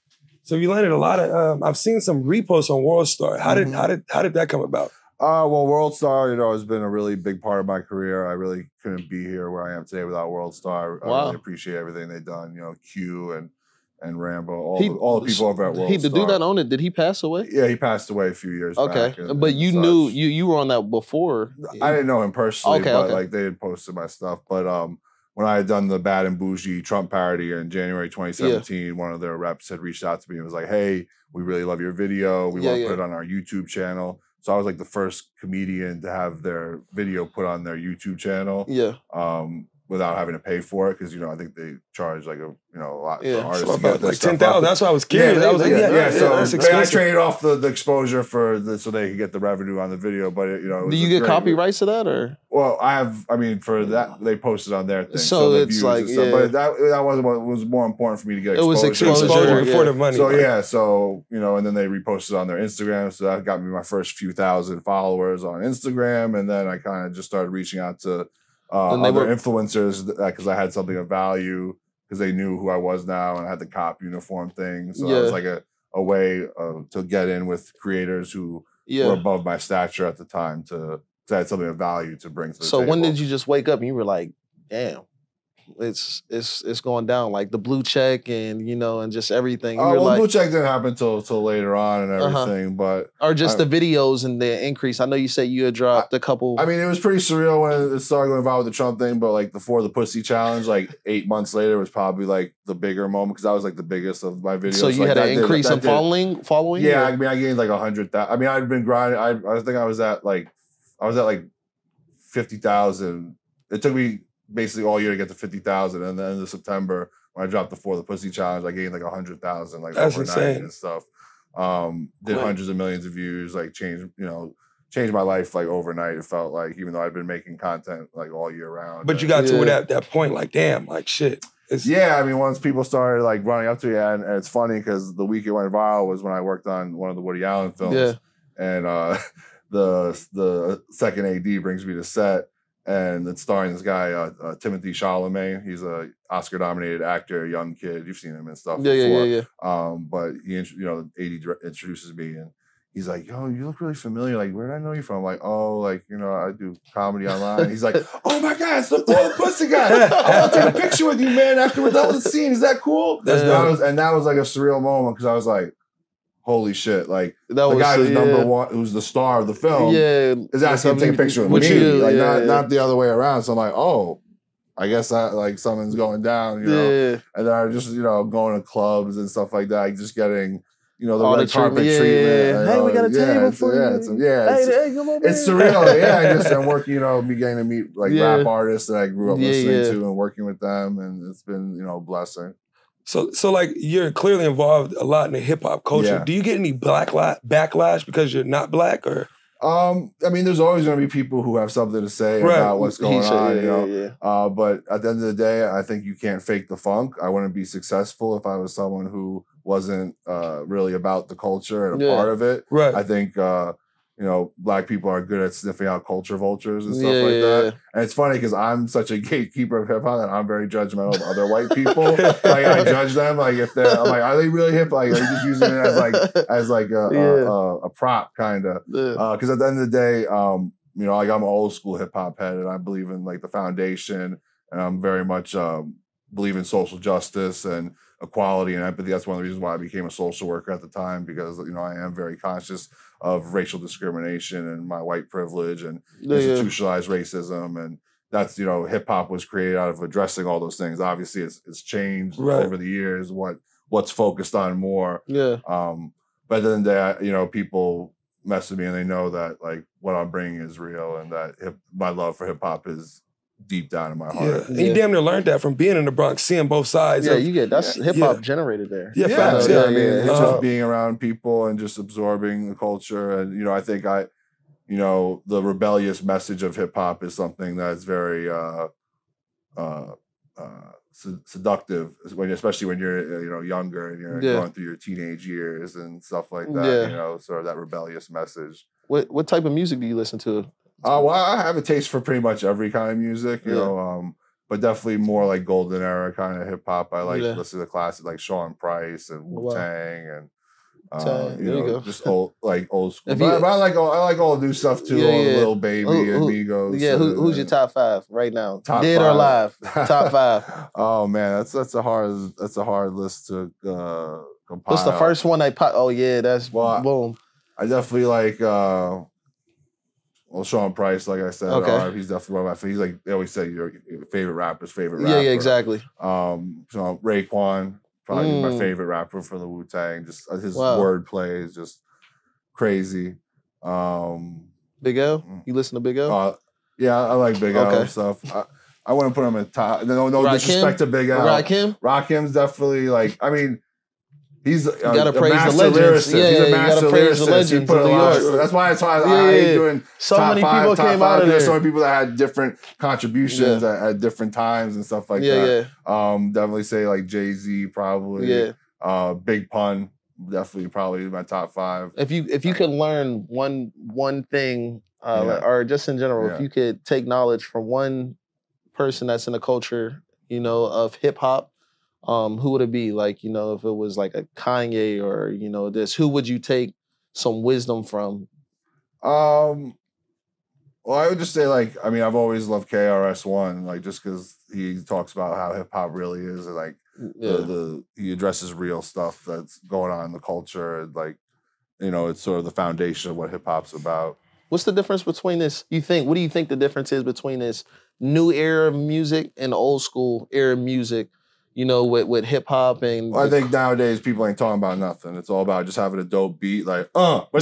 Speaker 4: So you landed a lot of. Um, I've seen some reposts on World Star. How did
Speaker 3: Mhm.
Speaker 4: how did how did that come about?
Speaker 3: Uh, well, World Star, you know, has been a really big part of my career. I really couldn't be here where I am today without World Star. I
Speaker 2: Wow.
Speaker 3: really appreciate everything they've done. You know, Q and and Rambo, all
Speaker 2: He-
Speaker 3: the, all the people over at World
Speaker 2: He, the
Speaker 3: Star.
Speaker 2: dude that owned it, did he pass away?
Speaker 3: Yeah, he passed away a few years
Speaker 2: Okay,
Speaker 3: back. and-
Speaker 2: but
Speaker 3: and
Speaker 2: you
Speaker 3: such.
Speaker 2: knew you you were on that before.
Speaker 3: I didn't know him personally,
Speaker 2: Okay,
Speaker 3: but
Speaker 2: okay.
Speaker 3: like they had posted my stuff. But um, when I had done the Bad and Bougie Trump parody in January twenty seventeen, one of their reps had reached out to me and was like, "Hey, we really love your video. We
Speaker 2: Yeah,
Speaker 3: want to
Speaker 2: yeah.
Speaker 3: put it on our YouTube channel." So I was like the first comedian to have their video put on their YouTube channel.
Speaker 2: Yeah,
Speaker 3: Um, without having to pay for it, because you know I think they charge like a you know a lot
Speaker 2: Yeah.
Speaker 3: for artists
Speaker 4: So
Speaker 3: to get
Speaker 4: about
Speaker 3: their
Speaker 4: like
Speaker 3: stuff
Speaker 4: ten
Speaker 3: up.
Speaker 4: thousand. That's why I was curious.
Speaker 3: Yeah,
Speaker 4: I was like,
Speaker 3: yeah,
Speaker 4: yeah,
Speaker 3: yeah.
Speaker 4: yeah,
Speaker 3: So
Speaker 4: that's
Speaker 3: they- I
Speaker 4: expensive.
Speaker 3: traded off the, the exposure for the, so they could get the revenue on the video. But it, you know, it
Speaker 2: do
Speaker 3: was
Speaker 2: you
Speaker 3: a
Speaker 2: get
Speaker 3: great-
Speaker 2: copyrights to that or?
Speaker 3: Well, I have. I mean, for that they posted on their thing.
Speaker 2: So
Speaker 3: the
Speaker 2: it's
Speaker 3: views
Speaker 2: like,
Speaker 3: and stuff,
Speaker 2: yeah.
Speaker 3: but that that wasn't what was more important for me to get
Speaker 2: It was
Speaker 3: exposure.
Speaker 2: exposure,
Speaker 4: exposure
Speaker 2: yeah.
Speaker 4: before the money.
Speaker 3: So
Speaker 4: like,
Speaker 3: yeah, so you know, and then they reposted on their Instagram. So that got me my first few thousand followers on Instagram, and then I kind of just started reaching out to uh,
Speaker 2: And they
Speaker 3: other
Speaker 2: were-
Speaker 3: influencers because I had something of value because they knew who I was now, and I had the cop uniform thing. So that was
Speaker 2: Yeah.
Speaker 3: like a a way uh, to get in with creators who were
Speaker 2: Yeah.
Speaker 3: above my stature at the time to, to add something of value to bring to the
Speaker 2: So
Speaker 3: table.
Speaker 2: when did you just wake up and you were like, damn, it's it's it's going down, like the blue check and you know and just everything. You
Speaker 3: Uh,
Speaker 2: were
Speaker 3: well,
Speaker 2: like,
Speaker 3: blue check didn't happen till till later on and
Speaker 2: Uh-huh.
Speaker 3: everything, but
Speaker 2: or just
Speaker 3: I-
Speaker 2: the videos and the increase. I know you said you had dropped a couple.
Speaker 3: I mean, it was pretty surreal when it started going viral with the Trump thing. But like before the pussy challenge, like eight months later, was probably like the bigger moment because that was like the biggest of my videos.
Speaker 2: so you
Speaker 3: like,
Speaker 2: had
Speaker 3: that
Speaker 2: an
Speaker 3: did-
Speaker 2: increase
Speaker 3: that
Speaker 2: in
Speaker 3: did-
Speaker 2: following, following.
Speaker 3: Yeah,
Speaker 2: or-
Speaker 3: I mean, I gained like a hundred thousand. I mean, I'd been grinding. I I think I was at like I was at like fifty thousand. It took me basically all year to get to fifty thousand, and then in September when I dropped the For the Pussy challenge, I gained like a hundred thousand, like
Speaker 4: That's
Speaker 3: overnight
Speaker 4: insane.
Speaker 3: and stuff. Um, did
Speaker 2: Quick.
Speaker 3: hundreds of millions of views, like changed, you know, changed my life like overnight. It felt like, even though I'd been making content like all year round.
Speaker 4: But you
Speaker 3: And-
Speaker 4: got to
Speaker 2: Yeah.
Speaker 4: it at that point, like, damn, like shit. It's,
Speaker 3: yeah, I mean, once people started like running up to me, and, and it's funny because the week it went viral was when I worked on one of the Woody Allen films,
Speaker 2: Yeah.
Speaker 3: and uh, the the second A D brings me to set, and it's starring this guy uh, uh, Timothy Chalamet. He's a Oscar-nominated actor, young kid. You've seen him and stuff
Speaker 2: Yeah, yeah,
Speaker 3: before.
Speaker 2: yeah, yeah.
Speaker 3: Um, but he, int- you know, the A D dir- introduces me, and he's like, "Yo, you look really familiar. Like, where did I know you from?" I'm like, "Oh, like you know, I do comedy online." He's like, "Oh my God, it's the For the Pussy guy. I want to take a picture with you, man. After we're done with the scene, is that cool?"
Speaker 4: That's
Speaker 3: and, that
Speaker 4: dope.
Speaker 3: was, and that was like a surreal moment because I was like, "Holy shit!" Like
Speaker 2: That
Speaker 3: the
Speaker 2: was
Speaker 3: guy who's
Speaker 2: yeah.
Speaker 3: number one, who's the star of the film,
Speaker 2: Yeah,
Speaker 3: is asking to take a picture with
Speaker 2: With
Speaker 3: me,
Speaker 2: you,
Speaker 3: like
Speaker 2: yeah,
Speaker 3: not
Speaker 2: yeah.
Speaker 3: not the other way around. So I'm like, "Oh, I guess that like something's going down," you know.
Speaker 2: Yeah.
Speaker 3: And then I was just, you know, going to clubs and stuff like that, like just getting, you know, the
Speaker 2: All the
Speaker 3: red carpet
Speaker 2: treatment, yeah,
Speaker 3: treatment.
Speaker 2: yeah, yeah.
Speaker 3: you
Speaker 2: Hey, we
Speaker 3: know,
Speaker 2: got a
Speaker 3: yeah,
Speaker 2: table
Speaker 3: it's-
Speaker 2: for
Speaker 3: yeah,
Speaker 2: you.
Speaker 3: It's, yeah,
Speaker 2: Hey,
Speaker 3: it's,
Speaker 2: hey, come over
Speaker 3: it's
Speaker 2: here.
Speaker 3: surreal. Yeah, and just and working, you know, me getting to meet like
Speaker 2: Yeah.
Speaker 3: rap artists that I grew up
Speaker 2: Yeah,
Speaker 3: listening
Speaker 2: yeah.
Speaker 3: to and working with them, and it's been, you know, a blessing.
Speaker 4: So, so like you're clearly involved a lot in the hip hop culture.
Speaker 3: Yeah.
Speaker 4: Do you get any black la- backlash because you're not black, or
Speaker 3: Um, I mean, there's always going to be people who have something to say
Speaker 4: Right.
Speaker 3: about what's
Speaker 2: He
Speaker 3: going
Speaker 2: said,
Speaker 3: on,
Speaker 2: yeah,
Speaker 3: you know.
Speaker 2: yeah, yeah.
Speaker 3: Uh, but at the end of the day, I think you can't fake the funk. I wouldn't be successful if I was someone who wasn't uh, really about the culture and a
Speaker 2: Yeah.
Speaker 3: part of it.
Speaker 4: right?
Speaker 3: I think, uh, you know, black people are good at sniffing out culture vultures and stuff
Speaker 2: Yeah,
Speaker 3: like
Speaker 2: yeah,
Speaker 3: that.
Speaker 2: yeah.
Speaker 3: And it's funny because I'm such a gatekeeper of hip hop that I'm very judgmental of other white people. Like I judge them, like if they're, I'm like, are they really hip? Like, are you just using it as like as like a
Speaker 2: Yeah.
Speaker 3: a, a, a prop kind of?
Speaker 2: Yeah.
Speaker 3: Because at the end of the day, um, you know, like I'm an old school hip hop head, and I believe in like the foundation, and I'm very much um, believe in social justice and equality and empathy. That's one of the reasons why I became a social worker at the time, because you know I am very conscious of racial discrimination and my white privilege and
Speaker 2: Yeah, yeah.
Speaker 3: institutionalized racism, and that's, you know, hip hop was created out of addressing all those things. Obviously, it's it's changed
Speaker 4: Right.
Speaker 3: over the years what what's focused on more.
Speaker 2: Yeah.
Speaker 3: Um, but at the end of the day, I, you know, people mess with me and they know that like what I'm bringing is real, and that hip, my love for hip hop is deep down in my
Speaker 4: Yeah.
Speaker 3: heart.
Speaker 4: And you damn near learned that from being in the Bronx, seeing both sides.
Speaker 2: Yeah,
Speaker 4: of,
Speaker 2: you get that's
Speaker 3: yeah,
Speaker 2: hip hop
Speaker 4: yeah.
Speaker 2: generated there.
Speaker 4: Yeah,
Speaker 3: Yeah,
Speaker 4: facts.
Speaker 3: yeah,
Speaker 4: Yeah,
Speaker 3: I mean,
Speaker 2: yeah,
Speaker 3: it's
Speaker 2: yeah.
Speaker 3: just being around people and just absorbing the culture. And, you know, I think I, you know, the rebellious message of hip hop is something that's very uh, uh, uh, sed- seductive, when, especially when you're, you know, younger and you're
Speaker 2: Yeah.
Speaker 3: going through your teenage years and stuff like that,
Speaker 2: Yeah.
Speaker 3: you know, sort of that rebellious message.
Speaker 2: What what type of music do you listen to?
Speaker 3: Uh, well, I have a taste for pretty much every kind of music, you
Speaker 2: Yeah.
Speaker 3: know, um, but definitely more like golden era kind of hip hop. I like
Speaker 2: Yeah.
Speaker 3: listening to classics like Sean Price and
Speaker 2: Wow.
Speaker 3: Wu Tang and uh,
Speaker 2: Tang,
Speaker 3: you
Speaker 2: there you
Speaker 3: know,
Speaker 2: go.
Speaker 3: just old like old school.
Speaker 2: If
Speaker 3: But,
Speaker 2: you-
Speaker 3: I, but I like all I like all the new stuff too.
Speaker 2: Yeah,
Speaker 3: all the
Speaker 2: yeah.
Speaker 3: Little Baby
Speaker 2: Who-
Speaker 3: and
Speaker 2: who-
Speaker 3: Migos.
Speaker 2: Yeah, who,
Speaker 3: and-
Speaker 2: who's your
Speaker 3: and
Speaker 2: top five right now?
Speaker 3: top
Speaker 2: Dead or alive?
Speaker 3: five.
Speaker 2: Top five.
Speaker 3: Oh man, that's that's a hard that's a hard list to uh, compile.
Speaker 2: What's the first one I pop? Oh yeah, that's
Speaker 3: Well,
Speaker 2: boom.
Speaker 3: I definitely like. Uh, Well, Sean Price, like I said,
Speaker 2: Okay.
Speaker 3: uh, he's definitely one of my favorite. He's like they always say, your favorite rapper's favorite rapper.
Speaker 2: Yeah, yeah, exactly.
Speaker 3: Um, so Raekwon, probably my
Speaker 2: Mm.
Speaker 3: favorite rapper for the Wu Tang. Just uh, his
Speaker 2: Wow.
Speaker 3: wordplay is just crazy. Um,
Speaker 2: Big L. You listen to Big L?
Speaker 3: uh, yeah, I like Big L
Speaker 2: Okay.
Speaker 3: and stuff. I, I wouldn't put him in top. No, no
Speaker 2: Rakim?
Speaker 3: disrespect to Big L.
Speaker 2: Rakim?
Speaker 3: Rakim's definitely like. I mean. He's a,
Speaker 2: gotta
Speaker 3: a
Speaker 2: praise the
Speaker 3: master
Speaker 2: legends.
Speaker 3: lyricist.
Speaker 2: Yeah,
Speaker 3: He's
Speaker 2: yeah,
Speaker 3: a
Speaker 2: you
Speaker 3: master
Speaker 2: gotta praise the
Speaker 3: lyricist. He
Speaker 2: legends
Speaker 3: put
Speaker 2: of
Speaker 3: a
Speaker 2: New
Speaker 3: lot
Speaker 2: York.
Speaker 3: of- That's why it's hard.
Speaker 2: Yeah,
Speaker 3: I
Speaker 2: yeah,
Speaker 3: hate
Speaker 2: yeah.
Speaker 3: doing
Speaker 2: So
Speaker 3: top
Speaker 2: many
Speaker 3: five,
Speaker 2: people
Speaker 3: top
Speaker 2: came
Speaker 3: five.
Speaker 2: out of
Speaker 3: There's
Speaker 2: there.
Speaker 3: so many people that had different contributions
Speaker 2: Yeah.
Speaker 3: at, at different times and stuff like
Speaker 2: Yeah,
Speaker 3: that. Um, definitely say like Jay-Z, probably.
Speaker 2: Yeah.
Speaker 3: Uh, Big Pun, definitely probably my top five.
Speaker 2: If you if you could learn one one thing, uh,
Speaker 3: Yeah.
Speaker 2: or just in general,
Speaker 3: Yeah.
Speaker 2: if you could take knowledge from one person that's in the culture, you know, of hip hop, um, who would it be? Like, you know, if it was like a Kanye or you know this, who would you take some wisdom from?
Speaker 3: Um, well, I would just say like, I mean, I've always loved K R S One, like just because he talks about how hip hop really is, and like
Speaker 2: Yeah.
Speaker 3: the, the he addresses real stuff that's going on in the culture, and like, you know, it's sort of the foundation of what hip hop's about.
Speaker 2: What's the difference between this? You think? What do you think the difference is between this new era music and old school era music? You know, with with hip hop and
Speaker 3: Well, I think nowadays people ain't talking about nothing. It's all about just having a dope beat, like uh, and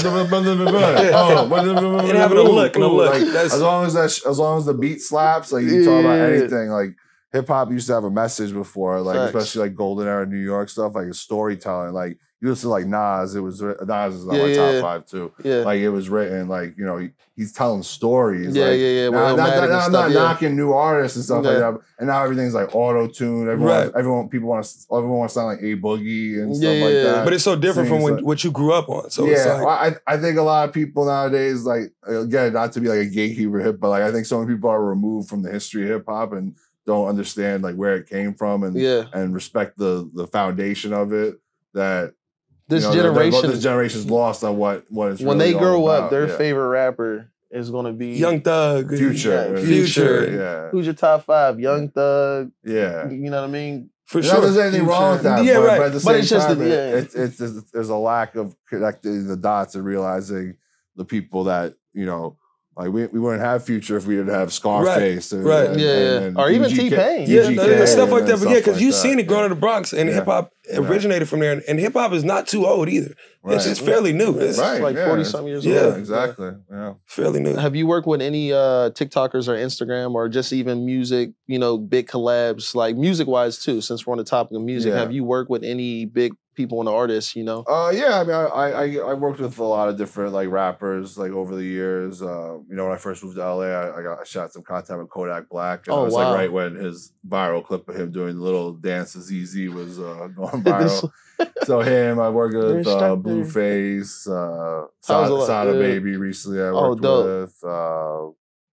Speaker 4: having a look and a look.
Speaker 3: Like,
Speaker 4: That's-
Speaker 3: as long as that, sh- as long as the beat slaps, like you talk about
Speaker 2: Yeah.
Speaker 3: anything. Like hip hop used to have a message before, like
Speaker 2: Facts.
Speaker 3: especially like golden era New York stuff, like it's storytelling. Like you listen to like Nas, it was writ- Nas is on
Speaker 2: Yeah,
Speaker 3: my
Speaker 2: yeah.
Speaker 3: top five too.
Speaker 2: yeah,
Speaker 3: Like it was written, like you know, he, he's telling stories.
Speaker 2: yeah,
Speaker 3: like,
Speaker 2: yeah, yeah.
Speaker 3: now,
Speaker 2: with
Speaker 3: not,
Speaker 2: Illmatic and
Speaker 3: not- I'm
Speaker 2: stuff,
Speaker 3: not
Speaker 2: yeah.
Speaker 3: knocking new artists and stuff like
Speaker 2: Yeah.
Speaker 3: that, but- and now everything's like auto tuned. Everyone,
Speaker 4: Right.
Speaker 3: everyone, people want to, everyone wants to sound like A Boogie and stuff
Speaker 2: Yeah,
Speaker 3: like
Speaker 2: yeah.
Speaker 3: that.
Speaker 4: But it's so different from
Speaker 3: Things
Speaker 4: when,
Speaker 3: like-
Speaker 4: what you grew up on. So it's
Speaker 3: yeah,
Speaker 4: like,
Speaker 3: well, I I think a lot of people nowadays, like again, not to be like a gatekeeper hip, but like I think so many people are removed from the history of hip hop and don't understand like where it came from and
Speaker 2: Yeah,
Speaker 3: and respect the the foundation of it. That
Speaker 2: this
Speaker 3: you know, they're- they're-
Speaker 2: generation,
Speaker 3: this generation's lost on what what it's
Speaker 2: when
Speaker 3: really
Speaker 2: they
Speaker 3: all
Speaker 2: grow up,
Speaker 3: about.
Speaker 2: their
Speaker 3: Yeah.
Speaker 2: favorite rapper is gonna be
Speaker 4: Young Thug.
Speaker 3: Future,
Speaker 2: Yeah,
Speaker 4: Future.
Speaker 3: yeah,
Speaker 2: Who's your top five? Young Thug.
Speaker 3: yeah.
Speaker 2: You know what I mean?
Speaker 4: For
Speaker 3: Not
Speaker 4: sure.
Speaker 3: that there's anything wrong with that,
Speaker 4: Yeah,
Speaker 3: but,
Speaker 4: right.
Speaker 3: but at the
Speaker 2: But
Speaker 3: same
Speaker 2: it's just
Speaker 3: time,
Speaker 2: the-
Speaker 3: it-
Speaker 2: yeah.
Speaker 3: it's, it's, it's there's a lack of connecting the dots and realizing the people that you know, like we, we wouldn't have Future if we didn't have Scarface, and,
Speaker 4: right.
Speaker 3: and-
Speaker 2: Yeah,
Speaker 3: and-
Speaker 2: yeah.
Speaker 3: and
Speaker 2: or even
Speaker 3: E G K
Speaker 2: T-Pain.
Speaker 4: Yeah,
Speaker 3: E G
Speaker 4: no,
Speaker 3: K
Speaker 4: stuff like
Speaker 3: and
Speaker 4: that. But yeah,
Speaker 3: stuff
Speaker 4: because
Speaker 3: like
Speaker 4: you've
Speaker 3: that.
Speaker 4: seen it growing
Speaker 3: Yeah.
Speaker 4: in the Bronx, and
Speaker 3: Yeah.
Speaker 4: hip hop
Speaker 3: Yeah.
Speaker 4: originated from there. And, and hip hop is not too old either. It's,
Speaker 3: Right.
Speaker 4: it's fairly new. It's
Speaker 3: Right.
Speaker 2: like
Speaker 3: yeah,
Speaker 2: forty
Speaker 3: it's-
Speaker 2: something years
Speaker 4: yeah,
Speaker 2: old.
Speaker 3: Yeah, exactly. Yeah.
Speaker 4: fairly new.
Speaker 2: Have you worked with any uh, TikTokers or Instagram or just even music, you know, big collabs, like music wise too, since we're on the topic of music?
Speaker 3: Yeah.
Speaker 2: Have you worked with any big people and artists, you know?
Speaker 3: Uh, yeah, I mean, I, I I worked with a lot of different like rappers like over the years. Uh, you know, when I first moved to L A, I, I got I shot some content with Kodak Black, and
Speaker 2: Oh,
Speaker 3: it was
Speaker 2: wow.
Speaker 3: like right when his viral clip of him doing the little dance to Z Z was uh, going
Speaker 2: This-
Speaker 3: viral. So him, I worked with uh,
Speaker 2: Instructor.
Speaker 3: Blueface, uh,
Speaker 2: How's a lot-
Speaker 3: Sada
Speaker 2: yeah.
Speaker 3: Baby recently I
Speaker 2: Oh,
Speaker 3: worked
Speaker 2: dope.
Speaker 3: with, uh,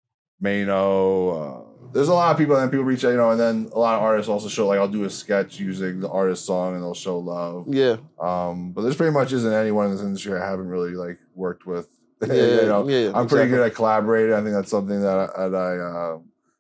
Speaker 3: Mano. Uh, there's a lot of people, and people reach out, you know, and then a lot of artists also show, like, I'll do a sketch using the artist's song and they'll show love.
Speaker 2: Yeah.
Speaker 3: Um, but there's pretty much isn't anyone in this industry I haven't really, like, worked with.
Speaker 2: Yeah,
Speaker 3: you know,
Speaker 2: yeah,
Speaker 3: I'm
Speaker 2: exactly.
Speaker 3: pretty good at collaborating. I think that's something that I, that I uh,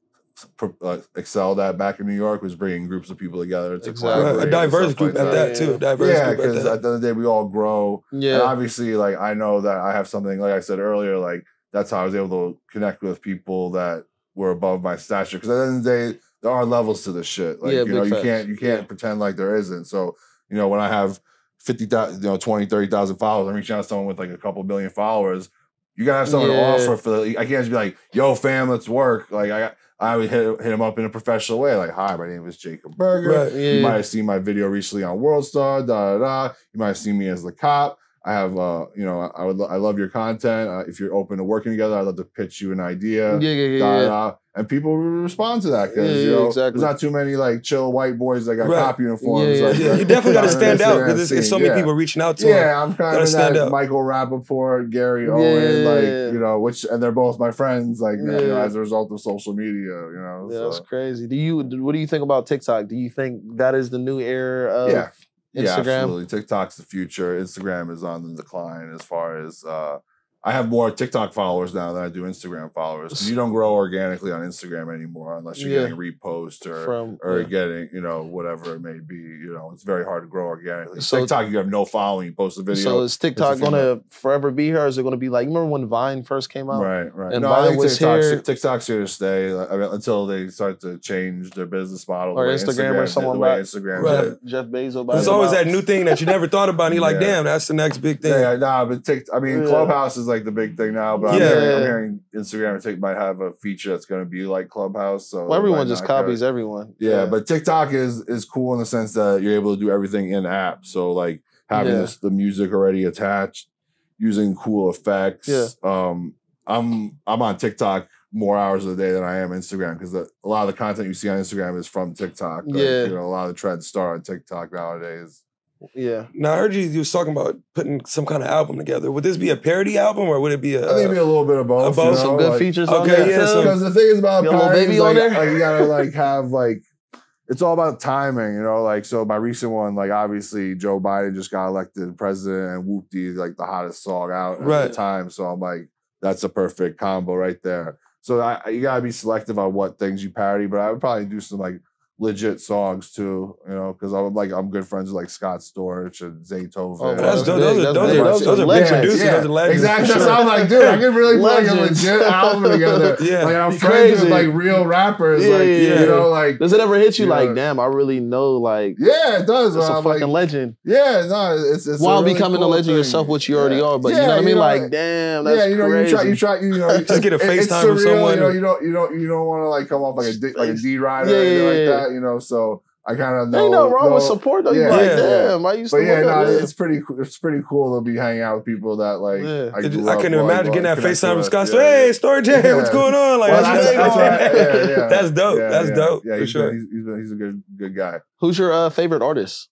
Speaker 3: pro- uh, excelled at back in New York, was bringing groups of people together to
Speaker 2: Exactly.
Speaker 3: collaborate.
Speaker 4: A diverse
Speaker 3: and stuff
Speaker 4: group
Speaker 3: like
Speaker 4: at that too. Diverse
Speaker 3: Yeah,
Speaker 4: group at
Speaker 3: because
Speaker 4: that.
Speaker 3: at the end of the day, we all grow.
Speaker 2: Yeah.
Speaker 3: And obviously, like, I know that I have something, like I said earlier, like, that's how I was able to connect with people that were above my stature. Because at the end of the day, there are levels to this shit. Like,
Speaker 2: Yeah,
Speaker 3: you know,
Speaker 2: big
Speaker 3: you
Speaker 2: facts.
Speaker 3: can't you can't
Speaker 2: Yeah.
Speaker 3: pretend like there isn't. So, you know, when I have fifty thousand, you know, twenty, thirty thousand followers, I'm reaching out to someone with like a couple million followers. You gotta have something
Speaker 2: Yeah.
Speaker 3: to offer for the, I can't just be like, yo, fam, let's work. Like, I I would hit, hit him up in a professional way. Like, hi, my name is Jacob Berger.
Speaker 4: Right.
Speaker 2: Yeah.
Speaker 3: You might have seen my video recently on World Star, da da da. You might have seen me as the cop. I have, uh, you know, I would, lo- I love your content. Uh, if you're open to working together, I'd love to pitch you an idea.
Speaker 2: Yeah, yeah, yeah,
Speaker 3: da,
Speaker 2: yeah.
Speaker 3: da. And people respond to that because
Speaker 2: Yeah,
Speaker 3: you
Speaker 2: yeah,
Speaker 3: know,
Speaker 2: exactly.
Speaker 3: there's not too many like chill white boys that got
Speaker 4: Right.
Speaker 3: cop uniforms.
Speaker 2: Yeah,
Speaker 3: like,
Speaker 2: yeah.
Speaker 4: Yeah, you definitely got to
Speaker 3: on
Speaker 4: stand
Speaker 3: the
Speaker 4: out
Speaker 3: Instagram
Speaker 4: because there's, there's so
Speaker 3: scene.
Speaker 4: many
Speaker 3: Yeah.
Speaker 4: people reaching out to him.
Speaker 3: Yeah, I'm kind
Speaker 4: Gotta
Speaker 3: of
Speaker 4: stand
Speaker 3: that
Speaker 4: out.
Speaker 3: Michael Rappaport, Gary
Speaker 2: Yeah.
Speaker 3: Owen, like, you know, which, and they're both my friends, like, you know,
Speaker 2: Yeah.
Speaker 3: as a result of social media, you know.
Speaker 2: Yeah,
Speaker 3: so.
Speaker 2: that's crazy. Do you? What do you think about TikTok? Do you think that is the new era of
Speaker 3: Yeah. Yeah,
Speaker 2: Instagram?
Speaker 3: absolutely. TikTok's the future. Instagram is on the decline as far as uh, I have more TikTok followers now than I do Instagram followers because you don't grow organically on Instagram anymore unless you're
Speaker 2: Yeah.
Speaker 3: getting reposts or
Speaker 2: From
Speaker 3: or
Speaker 2: yeah.
Speaker 3: getting, you know, whatever it may be. You know, it's very hard to grow organically.
Speaker 2: So-
Speaker 3: TikTok, you have no following. You post a video.
Speaker 2: So is TikTok
Speaker 3: it's a
Speaker 2: gonna forever be here, or is it gonna be like? You remember when Vine first came out?
Speaker 3: Right, right.
Speaker 2: And
Speaker 3: no,
Speaker 2: Vine
Speaker 3: I think
Speaker 2: was
Speaker 3: TikTok's,
Speaker 2: here-
Speaker 3: TikTok's here to stay like, I mean, until they start to change their business model. the
Speaker 2: Or
Speaker 3: way
Speaker 2: Instagram or
Speaker 3: did,
Speaker 2: someone
Speaker 3: the way
Speaker 2: back-
Speaker 3: Instagram
Speaker 4: Right.
Speaker 3: did.
Speaker 2: Jeff Bezos.
Speaker 4: There's always that new thing that you never thought about. And you're like,
Speaker 3: Yeah.
Speaker 4: damn, that's the next big thing.
Speaker 3: Yeah, nah, but Tik, I mean,
Speaker 2: Yeah.
Speaker 3: Clubhouse is like the big thing now. But I'm,
Speaker 4: Yeah.
Speaker 3: hearing, I'm hearing Instagram and Tik might have a feature that's going to be like Clubhouse. So
Speaker 2: Well,
Speaker 3: it
Speaker 2: everyone
Speaker 3: might
Speaker 2: just
Speaker 3: not go-
Speaker 2: copies everyone.
Speaker 3: Yeah, but TikTok is is cool in the sense that you're able to do everything in app. So like having
Speaker 2: Yeah.
Speaker 3: this, the music already attached, using cool effects.
Speaker 2: Yeah.
Speaker 3: Um, I'm I'm on TikTok more hours of the day than I am Instagram because a lot of the content you see on Instagram is from TikTok. Like,
Speaker 2: Yeah.
Speaker 3: you know, a lot of the trends start on TikTok nowadays.
Speaker 2: yeah.
Speaker 4: Now I heard you, you was talking about putting some kind of album together. Would this be a parody album or would it be a?
Speaker 3: I think it'd be a little bit of both.
Speaker 4: both.
Speaker 3: you know,
Speaker 2: Some good
Speaker 3: like-
Speaker 2: features on
Speaker 4: okay,
Speaker 2: there.
Speaker 4: yeah,
Speaker 2: too.
Speaker 4: some-
Speaker 3: Because the thing is about
Speaker 2: Your little
Speaker 3: parodies,
Speaker 2: baby
Speaker 3: like,
Speaker 2: on there?
Speaker 3: like, you gotta like have like it's all about timing, you know. Like so, my recent one, like obviously Joe Biden just got elected president, and Whoop-Dee is like the hottest song out at
Speaker 4: Right.
Speaker 3: the time. So I'm like, that's a perfect combo right there. So I, you gotta be selective on what things you parody, but I would probably do some like legit songs too, you know, because I'm like I'm good friends with like Scott Storch and Zaytoven.
Speaker 2: Oh,
Speaker 4: That's
Speaker 2: That's
Speaker 4: dope.
Speaker 2: big.
Speaker 4: Those are
Speaker 2: That's
Speaker 4: those
Speaker 2: big.
Speaker 4: are
Speaker 2: Those
Speaker 4: those
Speaker 2: are
Speaker 4: are big
Speaker 2: legends.
Speaker 4: producers. Those are legends.
Speaker 3: Exactly.
Speaker 4: for
Speaker 3: That's
Speaker 4: sure.
Speaker 3: how I'm like, dude, I could really put like a
Speaker 2: Legends.
Speaker 3: legit album together.
Speaker 4: Yeah.
Speaker 3: Like I'm
Speaker 2: You
Speaker 3: friends
Speaker 2: crazy.
Speaker 3: with like real rappers.
Speaker 2: Yeah,
Speaker 3: like
Speaker 2: yeah,
Speaker 3: you
Speaker 2: yeah.
Speaker 3: know, like
Speaker 2: Does it ever hit you
Speaker 3: Yeah.
Speaker 2: like, damn, I really know, like,
Speaker 3: yeah, it does.
Speaker 2: it's
Speaker 3: bro.
Speaker 2: a
Speaker 3: I'm
Speaker 2: fucking
Speaker 3: like,
Speaker 2: legend.
Speaker 3: yeah, no, it's, it's a
Speaker 2: While
Speaker 3: really
Speaker 2: becoming
Speaker 3: cool
Speaker 2: a legend
Speaker 3: thing.
Speaker 2: yourself, which you already
Speaker 3: Yeah.
Speaker 2: are. But you
Speaker 3: Yeah,
Speaker 2: know what I mean?
Speaker 3: know,
Speaker 2: Like, damn, that's
Speaker 3: yeah, you know,
Speaker 2: crazy.
Speaker 3: you try, you try, you know,
Speaker 4: Just get a
Speaker 3: it- it's
Speaker 4: FaceTime from
Speaker 3: surreal,
Speaker 4: someone
Speaker 3: You know,
Speaker 4: and-
Speaker 3: you don't, you don't, you don't want to like come off like a D, like a D rider
Speaker 2: Yeah,
Speaker 3: or anything
Speaker 2: yeah,
Speaker 3: like
Speaker 2: yeah.
Speaker 3: that. You know, so I kind of know.
Speaker 2: Ain't no wrong with
Speaker 3: know-
Speaker 2: support, though. You
Speaker 3: Yeah,
Speaker 2: like,
Speaker 4: yeah.
Speaker 2: damn, I used
Speaker 3: But
Speaker 2: to
Speaker 3: yeah,
Speaker 2: look
Speaker 3: no,
Speaker 2: up, yeah.
Speaker 3: it's pretty. cool- It's pretty cool to be hanging out with people that like.
Speaker 2: Yeah.
Speaker 3: I,
Speaker 4: It just-
Speaker 3: grew
Speaker 4: I
Speaker 3: up
Speaker 4: couldn't
Speaker 3: with,
Speaker 4: imagine
Speaker 3: or
Speaker 4: getting that
Speaker 3: connect
Speaker 4: FaceTime from
Speaker 3: with.
Speaker 4: Scott.
Speaker 3: Yeah,
Speaker 4: Hey,
Speaker 3: yeah.
Speaker 4: Story J,
Speaker 3: Yeah.
Speaker 4: what's going on? Like,
Speaker 3: Well,
Speaker 4: that's,
Speaker 3: that's,
Speaker 4: that's,
Speaker 3: that's, yeah, yeah.
Speaker 4: that's dope.
Speaker 3: Yeah,
Speaker 4: that's
Speaker 3: yeah.
Speaker 4: dope
Speaker 3: Yeah,
Speaker 4: for
Speaker 3: he's,
Speaker 4: sure.
Speaker 3: been, he's, he's, been, he's a good good guy.
Speaker 2: Who's your uh, favorite artist?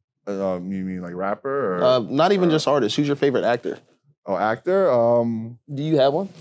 Speaker 3: Um, you mean like rapper or
Speaker 2: Uh, not even
Speaker 3: or-
Speaker 2: just artist. Who's your favorite actor?
Speaker 3: oh actor? Um,
Speaker 2: Do you have one?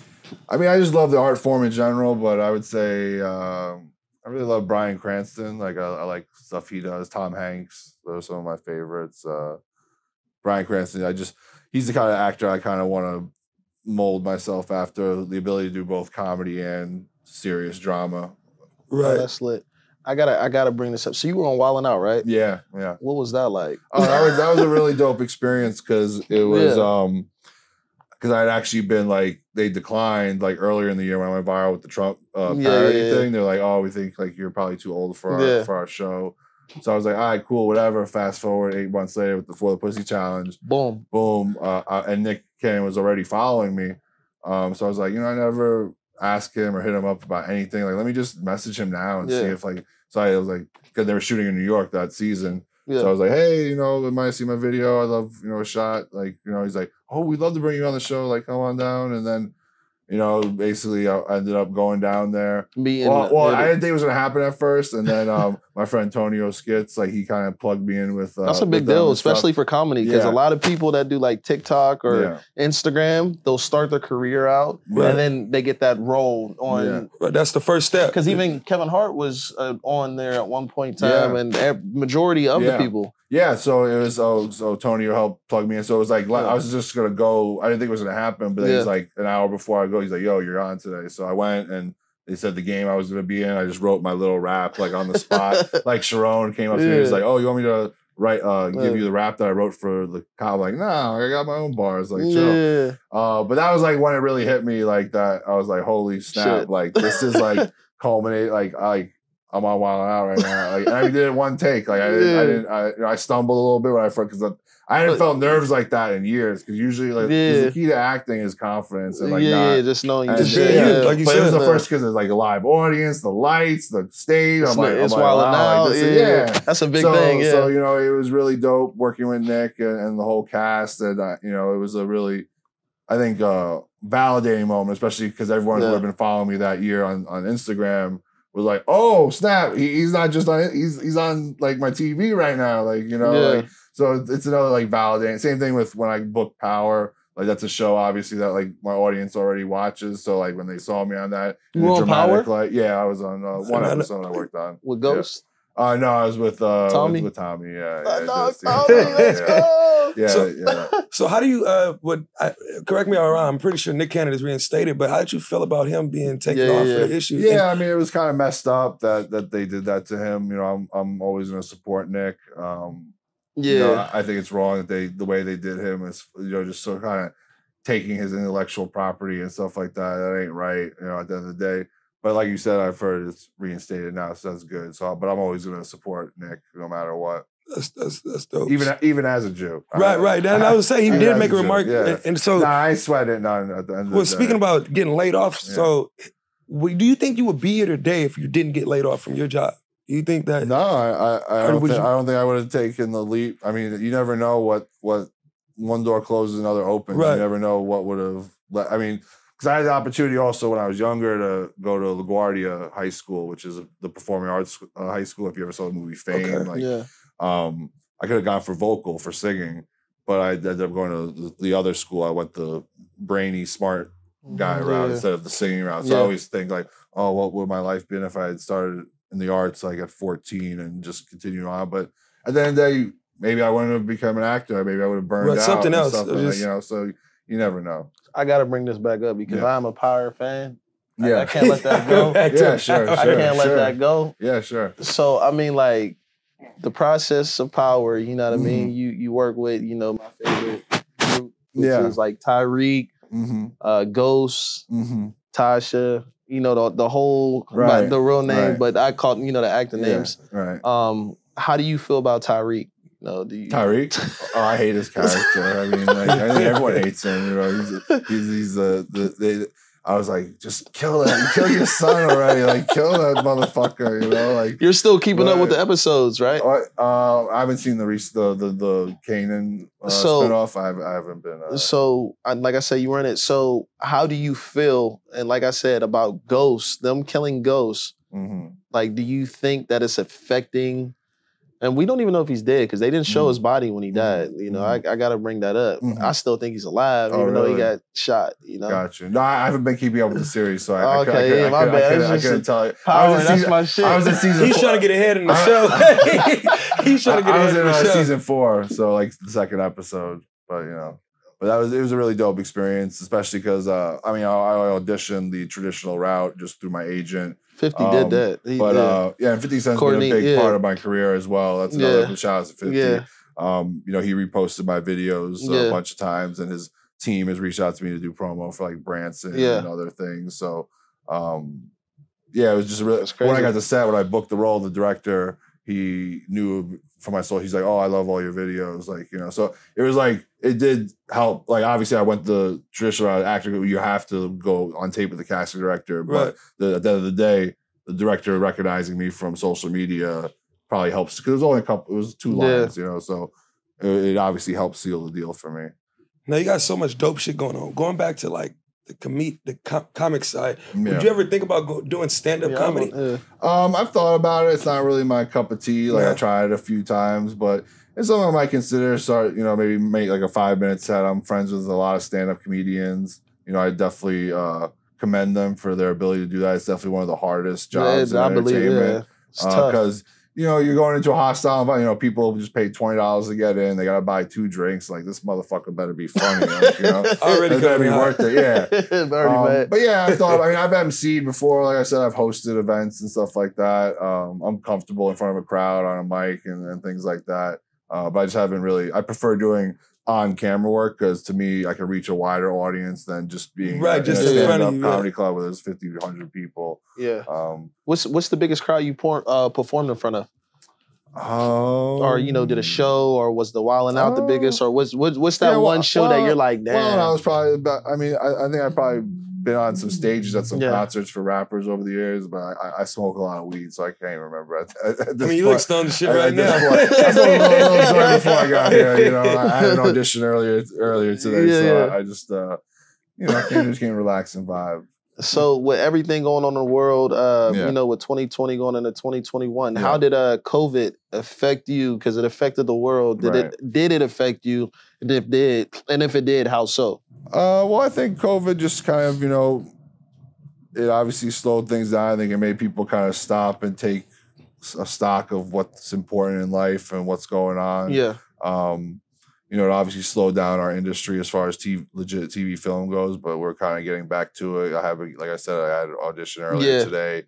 Speaker 3: I mean, I just love the art form in general, but I would say um, I really love Bryan Cranston. Like I, I like stuff he does. Tom Hanks, those are some of my favorites. Uh, Bryan Cranston, I just he's the kind of actor I kind of want to mold myself after. The ability to do both comedy and serious drama.
Speaker 2: Oh,
Speaker 4: Right.
Speaker 2: that's lit. I gotta, I gotta bring this up. So you were on Wild 'N Out, right?
Speaker 3: Yeah, yeah.
Speaker 2: What was that like?
Speaker 3: Oh, that was that was a really dope experience because it was
Speaker 2: Yeah.
Speaker 3: um because I had actually been like they declined like earlier in the year when I went viral with the Trump uh,
Speaker 2: Yeah,
Speaker 3: parody
Speaker 2: yeah, yeah.
Speaker 3: thing. They're like, oh, we think like you're probably too old for our
Speaker 2: Yeah.
Speaker 3: for our show. So I was like, all right, cool, whatever. Fast forward eight months later with the For the Pussy Challenge,
Speaker 2: Boom.
Speaker 3: boom, uh, uh, and Nick Cannon was already following me. Um, so I was like, you know, I never asked him or hit him up about anything. Like, let me just message him now and see
Speaker 2: Yeah.
Speaker 3: if like. So I was like, because they were shooting in New York that season.
Speaker 2: Yeah.
Speaker 3: So I was like, hey, you know, you might see my video. I love, you know, a shot. Like, you know, he's like, oh, we'd love to bring you on the show. Like, come on down. And then, you know, basically I ended up going down there.
Speaker 2: Meeting,
Speaker 3: Well, well
Speaker 2: yeah,
Speaker 3: I didn't think it was going to happen at first. And then um, my friend Tonio Skits, like he kind of plugged me in with. Uh,
Speaker 2: That's a big deal, especially for comedy, because yeah. a lot of people that do like TikTok or yeah. Instagram, they'll start their career out right. and then they get that role on.
Speaker 4: Yeah. But that's the first step.
Speaker 2: Because even Kevin Hart was uh, on there at one point in time, yeah. and majority of
Speaker 3: yeah.
Speaker 2: the people.
Speaker 3: Yeah, so it was. Oh, so Tonio helped plug me in. So it was like yeah. I was just gonna go. I didn't think it was gonna happen, but then yeah. he's like an hour before I go, he's like, "Yo, you're on today." So I went and. They said the game I was going to be in. I just wrote my little rap like on the spot. Like Sharon came up to yeah. me and was like, "Oh, you want me to write, uh, give you the rap that I wrote for the cop?" I'm like, "No, I got my own bars." Like, chill. Yeah. Uh, but that was like when it really hit me like that. I was like, "Holy snap!" Shit. Like this is like culminate. Like I, I'm on Wild Out right now. Like and I did it one take. Like I, didn't, yeah. I didn't. I, you know, I stumbled a little bit when I first because. I hadn't felt nerves like that in years because usually, like, yeah. the key to acting is confidence and like
Speaker 2: yeah,
Speaker 3: not,
Speaker 2: yeah, just knowing you
Speaker 3: just
Speaker 2: yeah,
Speaker 3: yeah,
Speaker 2: yeah.
Speaker 3: like you but said. It was the first because it's like a live audience, the lights, the stage. I'm like,
Speaker 2: it's
Speaker 3: I'm
Speaker 2: wild
Speaker 3: like,
Speaker 2: wow,
Speaker 3: like,
Speaker 2: yeah.
Speaker 3: yeah,
Speaker 2: that's a big
Speaker 3: so,
Speaker 2: thing. Yeah.
Speaker 3: So you know, it was really dope working with Nick and, and the whole cast, and uh, you know, it was a really, I think, uh, validating moment, especially because everyone yeah. who had been following me that year on on Instagram. Was like, oh snap! He, he's not just on. He's he's on like my T V right now. Like you know,
Speaker 2: yeah.
Speaker 3: like so it's another like validating. Same thing with when I booked Power. Like that's a show obviously that like my audience already watches. So like when they saw me on that,
Speaker 2: you were on Power?
Speaker 3: Like yeah, I was on uh, one episode I worked on
Speaker 2: with Ghost.
Speaker 3: Yeah. Uh, no, I was with uh,
Speaker 2: Tommy.
Speaker 3: With, with Tommy, yeah.
Speaker 2: Uh,
Speaker 3: yeah
Speaker 2: no,
Speaker 3: just,
Speaker 2: Tommy,
Speaker 3: yeah,
Speaker 2: let's
Speaker 3: yeah.
Speaker 2: go.
Speaker 3: Yeah,
Speaker 4: so,
Speaker 3: yeah.
Speaker 4: So how do you? Uh, what? I, correct me if I'm wrong. I'm pretty sure Nick Cannon is reinstated, but how did you feel about him being taken
Speaker 2: yeah,
Speaker 4: off
Speaker 2: yeah.
Speaker 4: for the issue?
Speaker 3: Yeah, and, I mean, it was kind of messed up that that they did that to him. You know, I'm I'm always going to support Nick. Um,
Speaker 2: yeah,
Speaker 3: you know, I, I think it's wrong that they the way they did him is you know just so kind of taking his intellectual property and stuff like that. That ain't right. You know, at the end of the day. But like you said, I've heard it's reinstated now, so that's good. So, but I'm always going to support Nick no matter what.
Speaker 4: That's that's that's dope.
Speaker 3: Even even as a Jew,
Speaker 4: right, I, right. And I was saying he did make a, a remark,
Speaker 3: yeah.
Speaker 4: and, and so
Speaker 3: nah, I sweat it. None at the end.
Speaker 4: Well,
Speaker 3: of the
Speaker 4: speaking
Speaker 3: day.
Speaker 4: about getting laid off,
Speaker 3: yeah.
Speaker 4: so do you think you would be here today if you didn't get laid off from your job? Do you think that?
Speaker 3: No, I I, I don't think
Speaker 4: you,
Speaker 3: I don't think I would have taken the leap. I mean, you never know what what one door closes, another opens. Right. You never know what would have. I mean. Because I had the opportunity also when I was younger to go to LaGuardia High School, which is the performing arts uh, high school. If you ever saw the movie Fame,
Speaker 2: okay.
Speaker 3: like,
Speaker 2: yeah.
Speaker 3: um, I could have gone for vocal for singing, but I ended up going to the, the other school. I went the brainy, smart guy
Speaker 2: yeah.
Speaker 3: route instead of the singing route. So yeah. I always think like, oh, what would my life been if I had started in the arts like at fourteen and just continued on? But at the end of the day, maybe I wouldn't have become an actor. Maybe I would have burned
Speaker 4: right,
Speaker 3: out.
Speaker 4: Something else,
Speaker 3: something
Speaker 4: just...
Speaker 3: like, you know. So you never know.
Speaker 2: I got to bring this back up because
Speaker 3: yeah.
Speaker 2: I'm a Power fan.
Speaker 3: Yeah.
Speaker 2: I, I can't let that go.
Speaker 3: yeah, sure, sure.
Speaker 2: I can't
Speaker 3: sure.
Speaker 2: let that go.
Speaker 3: Yeah, sure.
Speaker 2: So, I mean, like, the process of Power, you know what I mean?
Speaker 3: Mm-hmm.
Speaker 2: You you work with, you know, my favorite group, which
Speaker 3: yeah.
Speaker 2: is like Tyreek,
Speaker 3: mm-hmm.
Speaker 2: uh, Ghost,
Speaker 3: mm-hmm.
Speaker 2: Tasha, you know, the, the whole,
Speaker 3: right.
Speaker 2: the real name,
Speaker 3: right.
Speaker 2: but I call, you know, the actor
Speaker 3: yeah.
Speaker 2: names.
Speaker 3: Right.
Speaker 2: Um, how do you feel about Tyreek? No, do you...
Speaker 3: Tyreek? Oh, I hate his character. I mean, like, I think everyone hates him. You know, he's he's, he's uh, the they. I was like, just kill that, kill your son already. Like, kill that motherfucker. You know, like
Speaker 2: you're still keeping
Speaker 3: but,
Speaker 2: up with the episodes, right?
Speaker 3: Uh, I haven't seen the the the, the Kanan uh,
Speaker 2: so,
Speaker 3: spinoff. I haven't, I haven't been. Uh,
Speaker 2: so, like I said, you were in it. So, how do you feel? And like I said about Ghosts, them killing Ghosts.
Speaker 3: Mm-hmm.
Speaker 2: Like, do you think that it's affecting? And we don't even know if he's dead because they didn't show mm-hmm. his body when he died. You know, mm-hmm. I, I got to bring that up. Mm-hmm. I still think he's alive,
Speaker 3: oh,
Speaker 2: even
Speaker 3: really?
Speaker 2: though he got shot. You know,
Speaker 3: gotcha. No, I haven't been keeping up with the series, so I,
Speaker 2: okay,
Speaker 3: I, I,
Speaker 2: yeah,
Speaker 3: I,
Speaker 2: my
Speaker 3: I,
Speaker 2: bad.
Speaker 3: I, couldn't, I couldn't tell you.
Speaker 2: Power,
Speaker 3: I was in
Speaker 2: that's
Speaker 3: season,
Speaker 2: my shit.
Speaker 3: I was in season.
Speaker 4: He's
Speaker 3: four.
Speaker 4: trying to get ahead in the show. He's trying to get
Speaker 3: I,
Speaker 4: ahead
Speaker 3: I
Speaker 4: in the
Speaker 3: was in
Speaker 4: show.
Speaker 3: uh, season four, so like the second episode. But you know, but that was it was a really dope experience, especially because uh, I mean I, I auditioned the traditional route just through my agent.
Speaker 2: fifty
Speaker 3: um,
Speaker 2: did that. He
Speaker 3: but
Speaker 2: did.
Speaker 3: uh, yeah, and fifty Cent's
Speaker 2: Courtney,
Speaker 3: been a big
Speaker 2: yeah.
Speaker 3: part of my career as well. That's another
Speaker 2: Yeah.
Speaker 3: shout out to fifty.
Speaker 2: Yeah.
Speaker 3: Um, you know, he reposted my videos uh,
Speaker 2: Yeah.
Speaker 3: a bunch of times, and his team has reached out to me to do promo for like Branson
Speaker 2: Yeah.
Speaker 3: and other things. So, um, yeah, it was just really
Speaker 2: crazy.
Speaker 3: when I got to set, when I booked the role, the director, he knew for my soul. He's like, "Oh, I love all your videos." Like, you know, so it was like it did help. Like, obviously, I went the traditional actor. You have to go on tape with the casting director, but
Speaker 4: Right.
Speaker 3: the, at the end of the day, the director recognizing me from social media probably helps because it was only a couple. It was two lines, you know, so it, it obviously helped seal the deal for me.
Speaker 4: Now you got so much dope shit going on. Going back to like the comed the com comic side.
Speaker 3: Yeah.
Speaker 4: Would you ever think about go, doing stand up
Speaker 2: Yeah,
Speaker 4: comedy?
Speaker 2: Yeah.
Speaker 3: Um, I've thought about it. It's not really my cup of tea. Like
Speaker 4: Yeah.
Speaker 3: I tried it a few times, but it's something I might consider. Start, you know, maybe make like a five minute set. I'm friends with a lot of stand up comedians. You know, I definitely uh, commend them for their ability to do that. It's definitely one of the hardest jobs
Speaker 2: Yeah,
Speaker 3: in
Speaker 2: I believe,
Speaker 3: entertainment.
Speaker 2: yeah. It's tough.
Speaker 3: Because you know, you're going into a hostile environment. You know, people just pay twenty dollars to get in. They gotta buy two drinks. Like this motherfucker better be funny. Like, you know,
Speaker 4: Already
Speaker 3: it better be
Speaker 4: coming out.
Speaker 3: worth it. Yeah.
Speaker 2: Already
Speaker 3: Um,
Speaker 2: mad.
Speaker 3: but yeah, I've thought. I mean, I've emceed before. Like I said, I've hosted events and stuff like that. Um, I'm comfortable in front of a crowd on a mic and, and things like that. Uh, but I just haven't really. I prefer doing on camera work because to me, I can reach a wider audience than just being
Speaker 4: Right,
Speaker 3: in
Speaker 4: just
Speaker 3: a
Speaker 2: in front
Speaker 3: stand-up
Speaker 4: of you, yeah.
Speaker 3: comedy club where there's fifty, one hundred people.
Speaker 2: Yeah.
Speaker 3: Um,
Speaker 2: What's what's the biggest crowd you por- uh, performed in front of?
Speaker 3: um,
Speaker 2: Or you know, did a show, or was the Wildin' Out the
Speaker 3: Uh,
Speaker 2: biggest, or what's what's, what's that
Speaker 3: yeah, well-
Speaker 2: one show that
Speaker 3: well-
Speaker 2: you're like, damn?
Speaker 3: Well, I was probably about. I mean, I, I think I've probably been on some stages at some
Speaker 2: Yeah.
Speaker 3: concerts for rappers over the years, but I, I, I smoke a lot of weed, so I can't even remember. At, at, at
Speaker 4: I
Speaker 3: this
Speaker 4: mean, you
Speaker 3: point,
Speaker 4: look stoned as shit
Speaker 3: at-
Speaker 4: right
Speaker 3: at
Speaker 4: now.
Speaker 3: this point- I smoked a little, little joint before I got here. You know, I, I had an audition earlier earlier today,
Speaker 2: Yeah,
Speaker 3: so
Speaker 2: yeah.
Speaker 3: I, I just, uh, you know, I can't just can't relax and vibe.
Speaker 2: So with everything going on in the world, uh,
Speaker 3: Yeah.
Speaker 2: you know, with twenty twenty going into twenty twenty-one,
Speaker 3: Yeah.
Speaker 2: how did uh COVID affect you? Because it affected the world. Did
Speaker 3: Right.
Speaker 2: it did it affect you? And if did, and if it did, how so?
Speaker 3: Uh, well, I think COVID just kind of, you know, it obviously slowed things down. I think it made people kind of stop and take a stock of what's important in life and what's going on.
Speaker 2: Yeah.
Speaker 3: Um, you know, it obviously slowed down our industry as far as T V, legit T V film goes, but we're kind of getting back to it. I have, a, like I said, I had an audition earlier
Speaker 2: Yeah.
Speaker 3: today.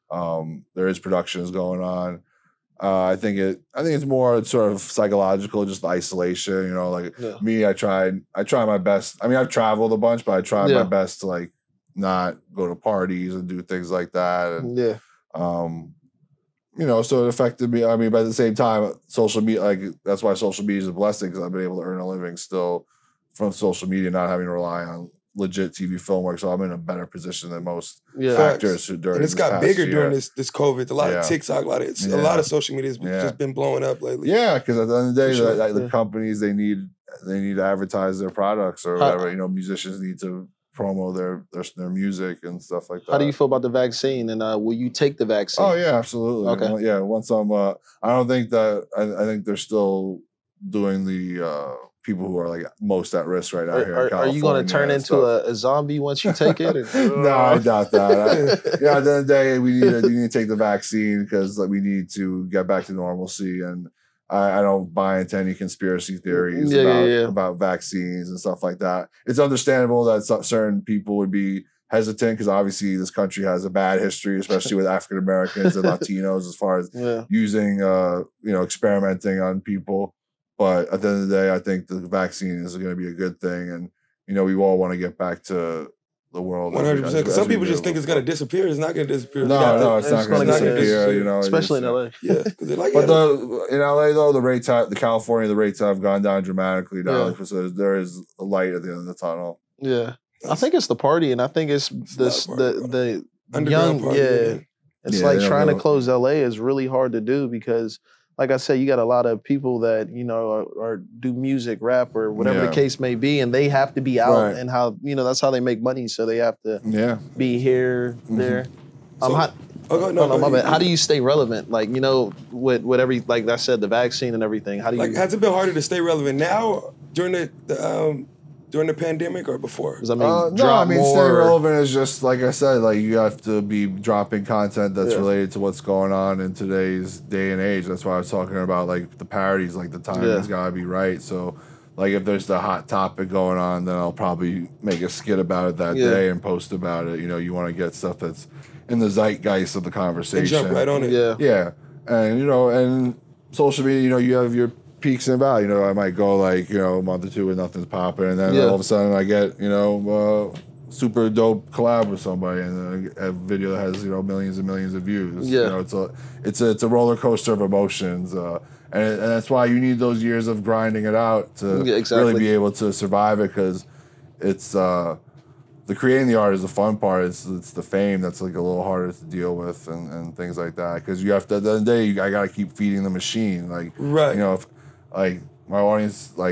Speaker 3: Um, there is productions going on. Uh, I think it. I think it's more sort of psychological, just isolation. You know, like
Speaker 2: Yeah.
Speaker 3: me, I tried. I try my best. I mean, I've traveled a bunch, but I tried
Speaker 2: Yeah.
Speaker 3: my best to like not go to parties and do things like that. And
Speaker 2: Yeah.
Speaker 3: um, you know, so it affected me. I mean, but at the same time, social media, like that's why social media is a blessing because I've been able to earn a living still from social media, not having to rely on legit T V film work. So I'm in a better position than most
Speaker 2: Yeah.
Speaker 4: Facts.
Speaker 3: actors who during
Speaker 4: And it's
Speaker 3: this
Speaker 4: got
Speaker 3: past
Speaker 4: bigger
Speaker 3: year.
Speaker 4: during this this COVID. A lot
Speaker 3: Yeah.
Speaker 4: of TikTok, a lot of it's, a
Speaker 3: Yeah.
Speaker 4: lot of social media has
Speaker 3: Yeah.
Speaker 4: just been blowing up lately.
Speaker 3: Yeah, because at the end of the day,
Speaker 4: For sure.
Speaker 3: the, like, the
Speaker 2: Yeah.
Speaker 3: companies they need they need to advertise their products or
Speaker 2: How-
Speaker 3: whatever. You know, musicians need to promo their, their their music and stuff like that.
Speaker 2: How do you feel about the vaccine? And uh, will you take the vaccine?
Speaker 3: Oh yeah, absolutely.
Speaker 2: Okay.
Speaker 3: Well, yeah, once I'm, uh, I don't think that I, I think they're still doing the uh, people who are like most at risk right now
Speaker 2: Are,
Speaker 3: here. in
Speaker 2: are, are you going
Speaker 3: California
Speaker 2: to turn
Speaker 3: and
Speaker 2: into
Speaker 3: stuff.
Speaker 2: a, a zombie once you take it? or-
Speaker 3: No, I doubt that. I, yeah, at the end of the day, we need to, we need to take the vaccine because like, we need to get back to normalcy. And I, I don't buy into any conspiracy theories
Speaker 2: Yeah, yeah,
Speaker 3: about,
Speaker 2: yeah.
Speaker 3: about vaccines and stuff like that. It's understandable that so- certain people would be hesitant because obviously this country has a bad history, especially with African Americans and Latinos, as far as
Speaker 2: Yeah.
Speaker 3: using, uh, you know, experimenting on people. But at the end of the day, I think the vaccine is going to be a good thing. And, you know, we all want to get back to the world. as
Speaker 4: One
Speaker 3: we-
Speaker 4: hundred percent.
Speaker 3: as-
Speaker 4: Because
Speaker 3: as
Speaker 4: some
Speaker 3: we
Speaker 4: people
Speaker 3: did
Speaker 4: just think it's gonna
Speaker 3: before.
Speaker 4: disappear. It's not gonna disappear. We
Speaker 3: No,
Speaker 4: got
Speaker 3: no,
Speaker 4: the-
Speaker 3: it's not
Speaker 2: it's
Speaker 3: going to
Speaker 2: gonna
Speaker 3: disappear.
Speaker 4: disappear.
Speaker 3: You know,
Speaker 2: Especially in
Speaker 3: it's-
Speaker 2: L A.
Speaker 4: Yeah, because they're like,
Speaker 3: But
Speaker 4: yeah,
Speaker 3: the in L A though, the rates have the California the rates have gone down dramatically now.
Speaker 2: Yeah.
Speaker 3: So there is a light at the end of the tunnel.
Speaker 2: Yeah. I think it's the party, and I think it's this
Speaker 4: not a
Speaker 2: the
Speaker 4: party,
Speaker 2: the
Speaker 4: underground
Speaker 2: young
Speaker 4: party,
Speaker 2: yeah.
Speaker 4: man.
Speaker 2: It's
Speaker 3: Yeah,
Speaker 2: like
Speaker 3: they don't
Speaker 2: trying to
Speaker 3: know.
Speaker 2: close L A is really hard to do because, like I said, you got a lot of people that you know are, are do music, rap, or whatever
Speaker 3: Yeah.
Speaker 2: the case may be, and they have to be out,
Speaker 3: Right.
Speaker 2: and how you know that's how they make money. So they have to
Speaker 3: Yeah.
Speaker 2: be here, there. Um,
Speaker 4: So-
Speaker 2: how,
Speaker 4: Oh, go,
Speaker 2: no, no,
Speaker 4: go
Speaker 2: my
Speaker 4: ahead.
Speaker 2: bad. How do you stay relevant? Like you know, with with every like I said, the vaccine and everything. How do you?
Speaker 4: Like, has it been harder to stay relevant now during the, the um during the pandemic or before?
Speaker 2: 'Cause I mean,
Speaker 3: Uh, no,
Speaker 2: drop
Speaker 3: I mean,
Speaker 2: more.
Speaker 3: staying relevant is just like I said, like you have to be dropping content that's
Speaker 2: Yeah.
Speaker 3: related to what's going on in today's day and age. That's why I was talking about like the parodies, like the timing's
Speaker 2: Yeah.
Speaker 3: gotta be right. So, like if there's the hot topic going on, then I'll probably make a skit about it that
Speaker 2: Yeah.
Speaker 3: day and post about it. You know, you want to get stuff that's in the zeitgeist of the
Speaker 4: And
Speaker 3: conversation.
Speaker 4: jump right on it.
Speaker 2: Yeah.
Speaker 3: Yeah, and you know, and social media, you know, you have your peaks and valleys. You know, I might go like you know a month or two and nothing's popping, and then
Speaker 2: Yeah.
Speaker 3: all of a sudden I get you know uh, super dope collab with somebody, and a, a video that has you know millions and millions of views.
Speaker 2: Yeah.
Speaker 3: You know, it's a it's a it's a roller coaster of emotions, uh, and and that's why you need those years of grinding it out to
Speaker 2: Yeah, exactly.
Speaker 3: really be able to survive it because it's. Uh, the creating the art is the fun part. It's it's the fame that's like a little harder to deal with and, and things like that. Because you have to at the end of the day, you, I gotta keep feeding the machine. Like
Speaker 4: Right.
Speaker 3: you know, if like my audience, like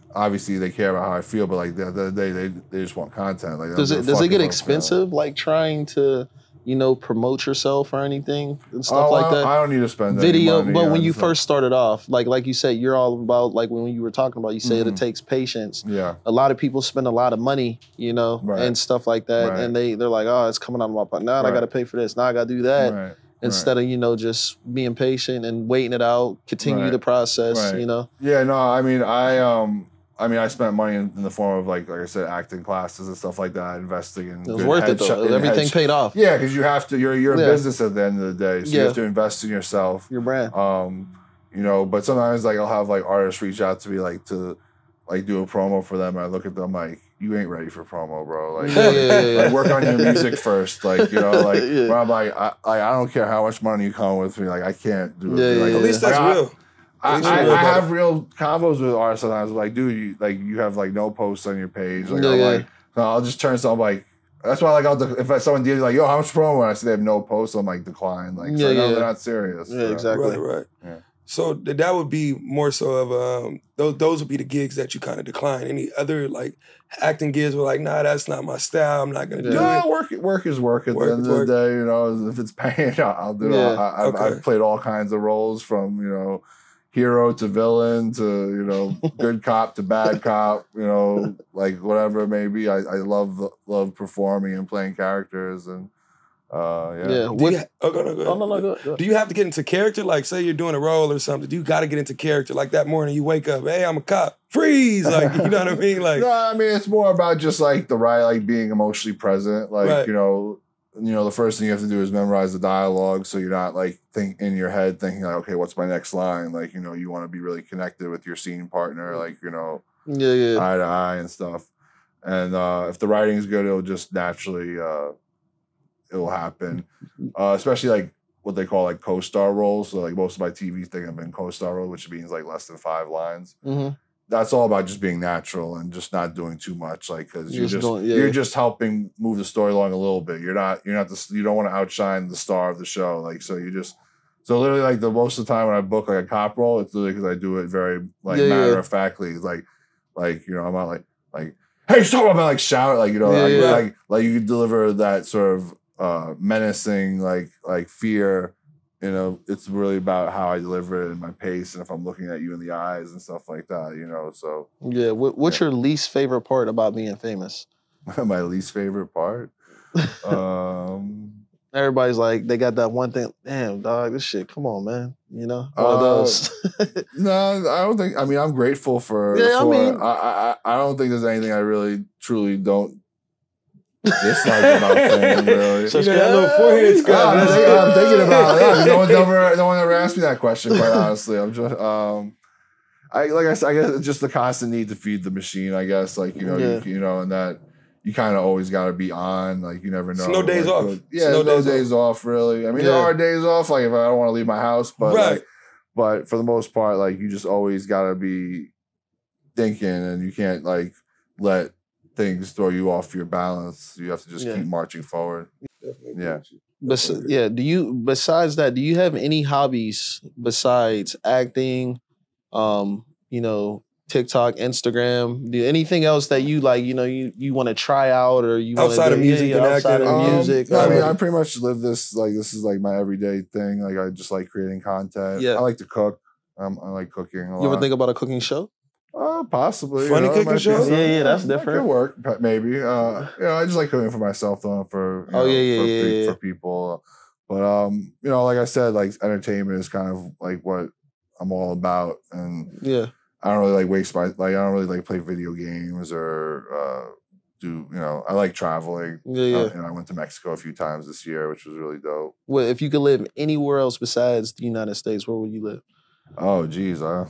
Speaker 3: obviously they care about how I feel, but like the other day they they just want content. Like
Speaker 2: does it does it get expensive? Like trying to, you know, promote yourself or anything and stuff
Speaker 3: oh,
Speaker 2: like
Speaker 3: I
Speaker 2: that.
Speaker 3: I don't need to spend
Speaker 2: video.
Speaker 3: any money.
Speaker 2: But when you
Speaker 3: stuff.
Speaker 2: first started off, like like you said, you're all about like when you were talking about, you said
Speaker 3: mm-hmm.
Speaker 2: it takes patience.
Speaker 3: Yeah,
Speaker 2: a lot of people spend a lot of money, you know,
Speaker 3: right.
Speaker 2: and stuff like that,
Speaker 3: right.
Speaker 2: and they they're like, oh, it's coming out of my pocket. Now
Speaker 3: right.
Speaker 2: I got to pay for this. Now I got to do that.
Speaker 3: Right.
Speaker 2: Instead
Speaker 3: right.
Speaker 2: of, you know, just being patient and waiting it out, continue
Speaker 3: right.
Speaker 2: the process,
Speaker 3: right.
Speaker 2: you know.
Speaker 3: Yeah, no, I mean, I um. I mean, I spent money in, in the form of like, like I said, acting classes and stuff like that, investing in.
Speaker 2: It was worth it though. Everything paid off.
Speaker 3: Yeah, because you have to. You're you're
Speaker 2: yeah.
Speaker 3: a business at the end of the day, so
Speaker 2: yeah.
Speaker 3: you have to invest in yourself,
Speaker 2: your brand.
Speaker 3: Um, you know, but sometimes like I'll have like artists reach out to me like to, like do a promo for them. And I look at them like, you ain't ready for promo, bro. Like,
Speaker 2: yeah, yeah, yeah,
Speaker 3: like work on your music first. Like, you know, like
Speaker 2: yeah.
Speaker 3: where I'm like, I, I I don't care how much money you come with me. Like, I can't do it.
Speaker 2: Yeah,
Speaker 3: like,
Speaker 2: yeah,
Speaker 4: at least that's
Speaker 3: like,
Speaker 4: real.
Speaker 3: I, I,
Speaker 4: real
Speaker 3: I have real convos with artists sometimes. Like, dude, you like you have like no posts on your page. Like,
Speaker 2: yeah,
Speaker 3: I'm
Speaker 2: yeah.
Speaker 3: like, no, I'll just turn something like. That's why like I'll de- if someone deals like, yo, how much promo? And I see they have no posts, I'm like decline. Like, so
Speaker 2: yeah,
Speaker 3: I know
Speaker 2: yeah.
Speaker 3: they're not serious.
Speaker 2: Yeah,
Speaker 3: so.
Speaker 2: exactly.
Speaker 4: Right, right.
Speaker 3: Yeah.
Speaker 4: So th- that would be more so of um those those would be the gigs that you kind of decline. Any other like acting gigs were like, nah, that's not my style. I'm not gonna
Speaker 2: Yeah.
Speaker 4: do
Speaker 3: No,
Speaker 4: it.
Speaker 3: work work is work at
Speaker 4: Work
Speaker 3: the end
Speaker 4: is
Speaker 3: of
Speaker 4: work.
Speaker 3: the day. You know, if it's paying, I'll do it.
Speaker 2: Yeah.
Speaker 3: I, I've,
Speaker 4: Okay.
Speaker 3: I've played all kinds of roles from you know, hero to villain to you know, good cop to bad cop. You know, like whatever it may be. I, I love love performing and playing characters and uh, yeah.
Speaker 2: Yeah.
Speaker 4: Do
Speaker 2: What,
Speaker 4: you, oh, go, no, go,
Speaker 2: oh, no, no, go, go.
Speaker 4: Do you have to get into character? Like, say you're doing a role or something. Do you got to get into character? Like that morning you wake up, hey, I'm a cop. Freeze! Like, you know what I mean? Like,
Speaker 3: no, I mean it's more about just like the right, like being emotionally present. Like
Speaker 4: Right.
Speaker 3: you know, you know, the first thing you have to do is memorize the dialogue, so you're not like think in your head thinking like, okay, what's my next line? Like you know, you want to be really connected with your scene partner, like you know,
Speaker 2: yeah, yeah.
Speaker 3: eye to eye and stuff. And uh, if the writing's good, it'll just naturally uh, it'll happen. Uh, especially like what they call like co-star roles. So like most of my T V thing have been co-star roles, which means like less than five lines.
Speaker 2: Mm-hmm.
Speaker 3: That's all about just being natural and just not doing too much. Like because you're
Speaker 2: Just
Speaker 3: just
Speaker 2: doing- yeah.
Speaker 3: you're just helping move the story along a little bit. You're not you're not the, you don't want to outshine the star of the show. Like so you just so literally like the most of the time when I book like a cop role, it's literally because I do it very like
Speaker 2: Yeah,
Speaker 3: matter
Speaker 2: yeah.
Speaker 3: of factly. Like like you know I'm not like like hey stop about like shout like you know
Speaker 2: Yeah,
Speaker 3: like,
Speaker 2: yeah.
Speaker 3: like like you can deliver that sort of uh menacing like like fear. You know, it's really about how I deliver it and my pace, and if I'm looking at you in the eyes and stuff like that. You know, so
Speaker 2: Yeah. What, what's
Speaker 3: Yeah.
Speaker 2: your least favorite part about being famous?
Speaker 3: my least favorite part. Um,
Speaker 2: Everybody's like, they got that one thing. Damn, dog, this shit. Come on, man. You know, one of
Speaker 3: Uh,
Speaker 2: those.
Speaker 3: no, I don't think. I mean, I'm grateful for.
Speaker 2: Yeah, I
Speaker 3: for,
Speaker 2: mean-
Speaker 3: I, I I don't think there's anything I really truly don't dislike about fame. Really.
Speaker 2: So
Speaker 4: you got that little forehead
Speaker 3: Yeah,
Speaker 4: scratch.
Speaker 3: I'm, thinking, I'm thinking about it. Yeah, no one's ever, no one ever asked me that question. Quite honestly, I'm just, um, I like I said, I guess it's just the constant need to feed the machine. I guess, like you know,
Speaker 2: Yeah.
Speaker 3: you, you know, and that you kind of always got to be on. Like you never know.
Speaker 4: It's no days
Speaker 3: like,
Speaker 4: off.
Speaker 3: what-
Speaker 4: It's
Speaker 3: Yeah,
Speaker 4: no
Speaker 3: no,
Speaker 4: days
Speaker 3: days, off. Really. I mean,
Speaker 2: Yeah.
Speaker 3: there are days off. Like if I don't want to leave my house, but
Speaker 4: Right.
Speaker 3: like, but for the most part, like you just always got to be thinking, and you can't like let things throw you off your balance. You have to just
Speaker 2: Yeah.
Speaker 3: keep marching forward. Yeah.
Speaker 2: Bes- yeah. Do you, besides that, do you have any hobbies besides acting, um, you know, TikTok, Instagram? Do anything else that you like, you know, you, you want to try out or you wanna
Speaker 4: Outside
Speaker 2: do,
Speaker 4: of music and
Speaker 2: outside
Speaker 4: acting?
Speaker 2: of
Speaker 3: Um,
Speaker 2: music?
Speaker 3: no, I
Speaker 2: or-
Speaker 3: mean, I pretty much live this like this is like my everyday thing. Like I just like creating content.
Speaker 2: Yeah.
Speaker 3: I like to cook. Um, I like cooking a lot.
Speaker 2: you ever think about a cooking show?
Speaker 3: Uh, possibly.
Speaker 4: Funny
Speaker 3: you know, it
Speaker 4: cooking
Speaker 3: might be
Speaker 4: show?
Speaker 3: something-
Speaker 2: Yeah, yeah, that's
Speaker 3: that
Speaker 2: different.
Speaker 3: Could work, but maybe. Uh, you know, I just like cooking for myself, though, for you
Speaker 2: Oh,
Speaker 3: know,
Speaker 2: yeah, yeah,
Speaker 3: for,
Speaker 2: yeah,
Speaker 3: pe-
Speaker 2: yeah.
Speaker 3: for people. But um, you know, like I said, like entertainment is kind of like what I'm all about, and
Speaker 2: Yeah.
Speaker 3: I don't really like waste my like I don't really like play video games or uh, do you know I like traveling.
Speaker 2: Yeah, yeah.
Speaker 3: Uh, you know, I went to Mexico a few times this year, which was really dope.
Speaker 2: Well, if you could live anywhere else besides the United States, where would you live?
Speaker 3: Oh, geez, uh,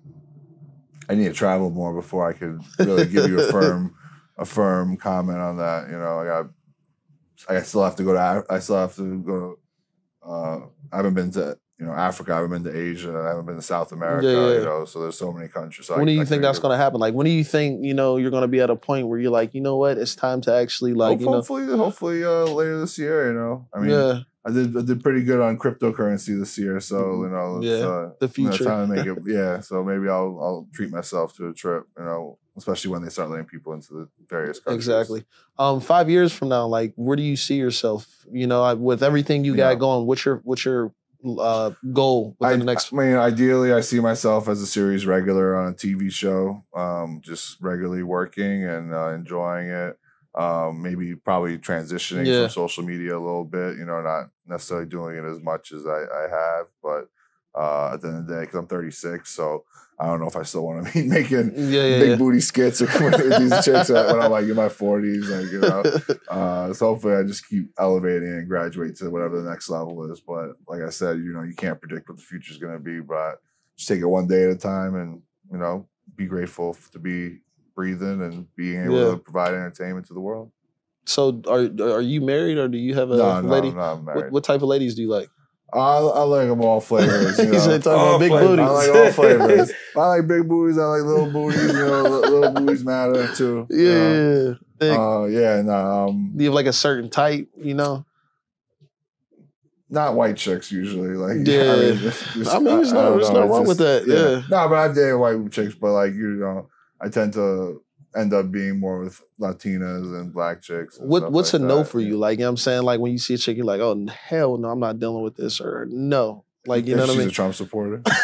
Speaker 3: I need to travel more before I could really give you a firm, a firm comment on that. You know, I got, I still have to go to, Af- I still have to go. To, uh, I haven't been to, you know, Africa. I haven't been to Asia. I haven't been to South America.
Speaker 2: Yeah, yeah.
Speaker 3: You know, so there's so many countries. So
Speaker 2: when
Speaker 3: I,
Speaker 2: do you
Speaker 3: I
Speaker 2: think
Speaker 3: couldn't
Speaker 2: that's
Speaker 3: give-
Speaker 2: going to happen? Like, when do you think, you know, you're going to be at a point where you're like, you know what, it's time to actually, like,
Speaker 3: Hope-
Speaker 2: you know,
Speaker 3: hopefully, hopefully uh, later this year. You know, I mean,
Speaker 2: yeah,
Speaker 3: I did I did pretty good on cryptocurrency this year, so you know,
Speaker 2: yeah,
Speaker 3: uh,
Speaker 2: the future.
Speaker 3: You know, trying to make it, yeah. So maybe I'll I'll treat myself to a trip, you know, especially when they start letting people into the various countries.
Speaker 2: Exactly. Um, five years from now, like, where do you see yourself? You know, with everything you got yeah. going, what's your what's your uh, goal within
Speaker 3: I,
Speaker 2: the next?
Speaker 3: I mean, ideally, I see myself as a series regular on a T V show, um, just regularly working and uh, enjoying it. Um, maybe probably transitioning yeah. from social media a little bit, you know, not necessarily doing it as much as I, I have, but uh, at the end of the day, because I'm thirty-six, so I don't know if I still want to be making
Speaker 2: yeah, yeah,
Speaker 3: big
Speaker 2: yeah.
Speaker 3: booty skits with these chicks when I'm like in my forties, like, you know. Uh, so hopefully I just keep elevating and graduate to whatever the next level is. But like I said, you know, you can't predict what the future is going to be, but just take it one day at a time and, you know, be grateful to be breathing and being able
Speaker 2: yeah.
Speaker 3: to provide entertainment to the world.
Speaker 2: So are are you married or do you have a
Speaker 3: no,
Speaker 2: lady?
Speaker 3: No, no, I'm married.
Speaker 2: What, what type of ladies do you like?
Speaker 3: I, I like them all flavors. You know?
Speaker 2: He's talking
Speaker 4: all
Speaker 2: about big
Speaker 4: flavors.
Speaker 2: booties.
Speaker 3: I like all flavors. I like big booties. I like little booties. You know, little booties matter too.
Speaker 2: Yeah,
Speaker 3: you know?
Speaker 2: yeah.
Speaker 3: Uh, yeah, no. Um,
Speaker 2: do you have like a certain type, you know?
Speaker 3: Not white chicks usually. Like,
Speaker 2: yeah.
Speaker 3: I mean, just, just,
Speaker 2: I mean there's no, there's no wrong
Speaker 3: just,
Speaker 2: with that.
Speaker 3: Yeah.
Speaker 2: yeah.
Speaker 3: No, but I've dated white chicks, but like, you know, I tend to end up being more with Latinas and black chicks. And
Speaker 2: what What's
Speaker 3: like
Speaker 2: a no
Speaker 3: that.
Speaker 2: for you? Like, you know what I'm saying? Like, when you see a chick, you're like, oh, hell no, I'm not dealing with this, or no. Like, you
Speaker 3: if
Speaker 2: know what I
Speaker 3: she's
Speaker 2: mean?
Speaker 3: a Trump supporter.
Speaker 2: I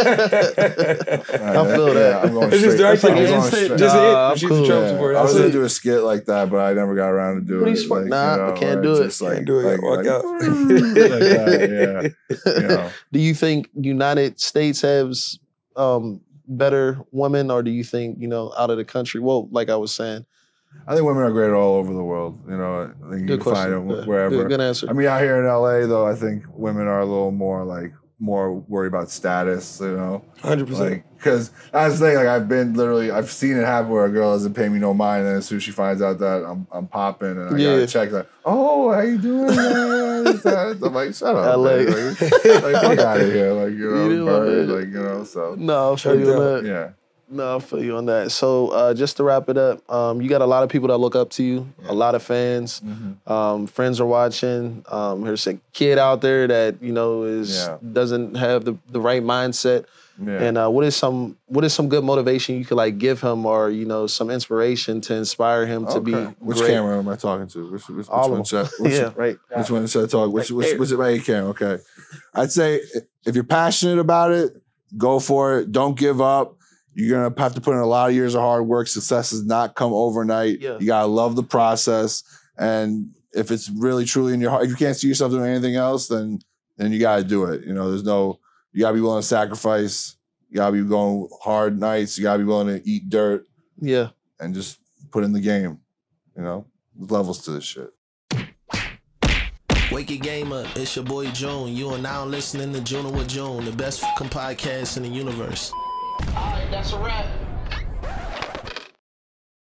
Speaker 2: feel that.
Speaker 3: Yeah, I'm going
Speaker 4: it's
Speaker 3: straight.
Speaker 4: just,
Speaker 3: I'm
Speaker 4: like
Speaker 3: going
Speaker 4: instant,
Speaker 3: straight.
Speaker 4: just
Speaker 2: Nah,
Speaker 4: it. She's
Speaker 2: cool.
Speaker 4: a Trump
Speaker 3: Yeah.
Speaker 4: supporter.
Speaker 3: I was
Speaker 4: That's
Speaker 3: gonna
Speaker 4: it.
Speaker 3: do a skit like that, but I never got around to doing
Speaker 2: What are
Speaker 3: it.
Speaker 2: you
Speaker 3: Like,
Speaker 2: nah,
Speaker 3: you know,
Speaker 2: I can't
Speaker 3: where
Speaker 2: do
Speaker 3: it's
Speaker 2: it.
Speaker 3: just like,
Speaker 4: Can't do it.
Speaker 3: like,
Speaker 4: Walk
Speaker 3: like,
Speaker 4: out.
Speaker 3: like that, yeah. You know.
Speaker 2: Do you think United States has um, better women, or do you think, you know, out of the country? Well, like I was saying,
Speaker 3: I think women are great all over the world. You know, I think you
Speaker 2: good
Speaker 3: can find
Speaker 2: question.
Speaker 3: them
Speaker 2: Yeah.
Speaker 3: wherever.
Speaker 2: Good, good answer.
Speaker 3: I mean, out here in L A, though, I think women are a little more like more worried about status. You know,
Speaker 4: one hundred percent.
Speaker 3: like because that's the thing. Like I've been literally, I've seen it happen where a girl doesn't pay me no mind, and as soon as she finds out that I'm I'm popping and I
Speaker 2: Yeah.
Speaker 3: gotta check, like, oh, how you doing? I'm like, shut up,
Speaker 2: L A.
Speaker 3: man. Like, like fuck out of here, like you know,
Speaker 2: You know,
Speaker 3: bird,
Speaker 2: man.
Speaker 3: like you know. So
Speaker 2: no, I feel you on that.
Speaker 3: yeah.
Speaker 2: No, I feel you on that. So uh, just to wrap it up, um, you got a lot of people that look up to you,
Speaker 3: Yeah.
Speaker 2: a lot of fans.
Speaker 3: Mm-hmm.
Speaker 2: Um, friends are watching. Um, there's a kid out there that, you know, is
Speaker 3: Yeah.
Speaker 2: doesn't have the, the right mindset.
Speaker 3: Yeah.
Speaker 2: And uh, what is some what is some good motivation you could like give him, or, you know, some inspiration to inspire him to be
Speaker 3: Which
Speaker 2: great?
Speaker 3: camera am I talking to? Which, which, which
Speaker 2: All
Speaker 3: one
Speaker 2: of
Speaker 3: should,
Speaker 2: them.
Speaker 3: which,
Speaker 2: Yeah, right.
Speaker 3: which one should I talk? Which,
Speaker 2: Right
Speaker 3: which,
Speaker 2: there.
Speaker 3: which, which right camera? Okay. I'd say if you're passionate about it, go for it. Don't give up. You're going to have to put in a lot of years of hard work. Success does not come overnight.
Speaker 2: Yeah.
Speaker 3: You got to love the process. And if it's really, truly in your heart, if you can't see yourself doing anything else, then then you got to do it. You know, there's no, you got to be willing to sacrifice. You got to be going hard nights. You got to be willing to eat dirt
Speaker 2: Yeah.
Speaker 3: and just put in the game. You know, there's levels to this shit.
Speaker 1: Wake your game up. It's your boy Junne. You are now listening to Junne with Junne, the best fucking podcast in the universe.
Speaker 2: All right, that's a wrap.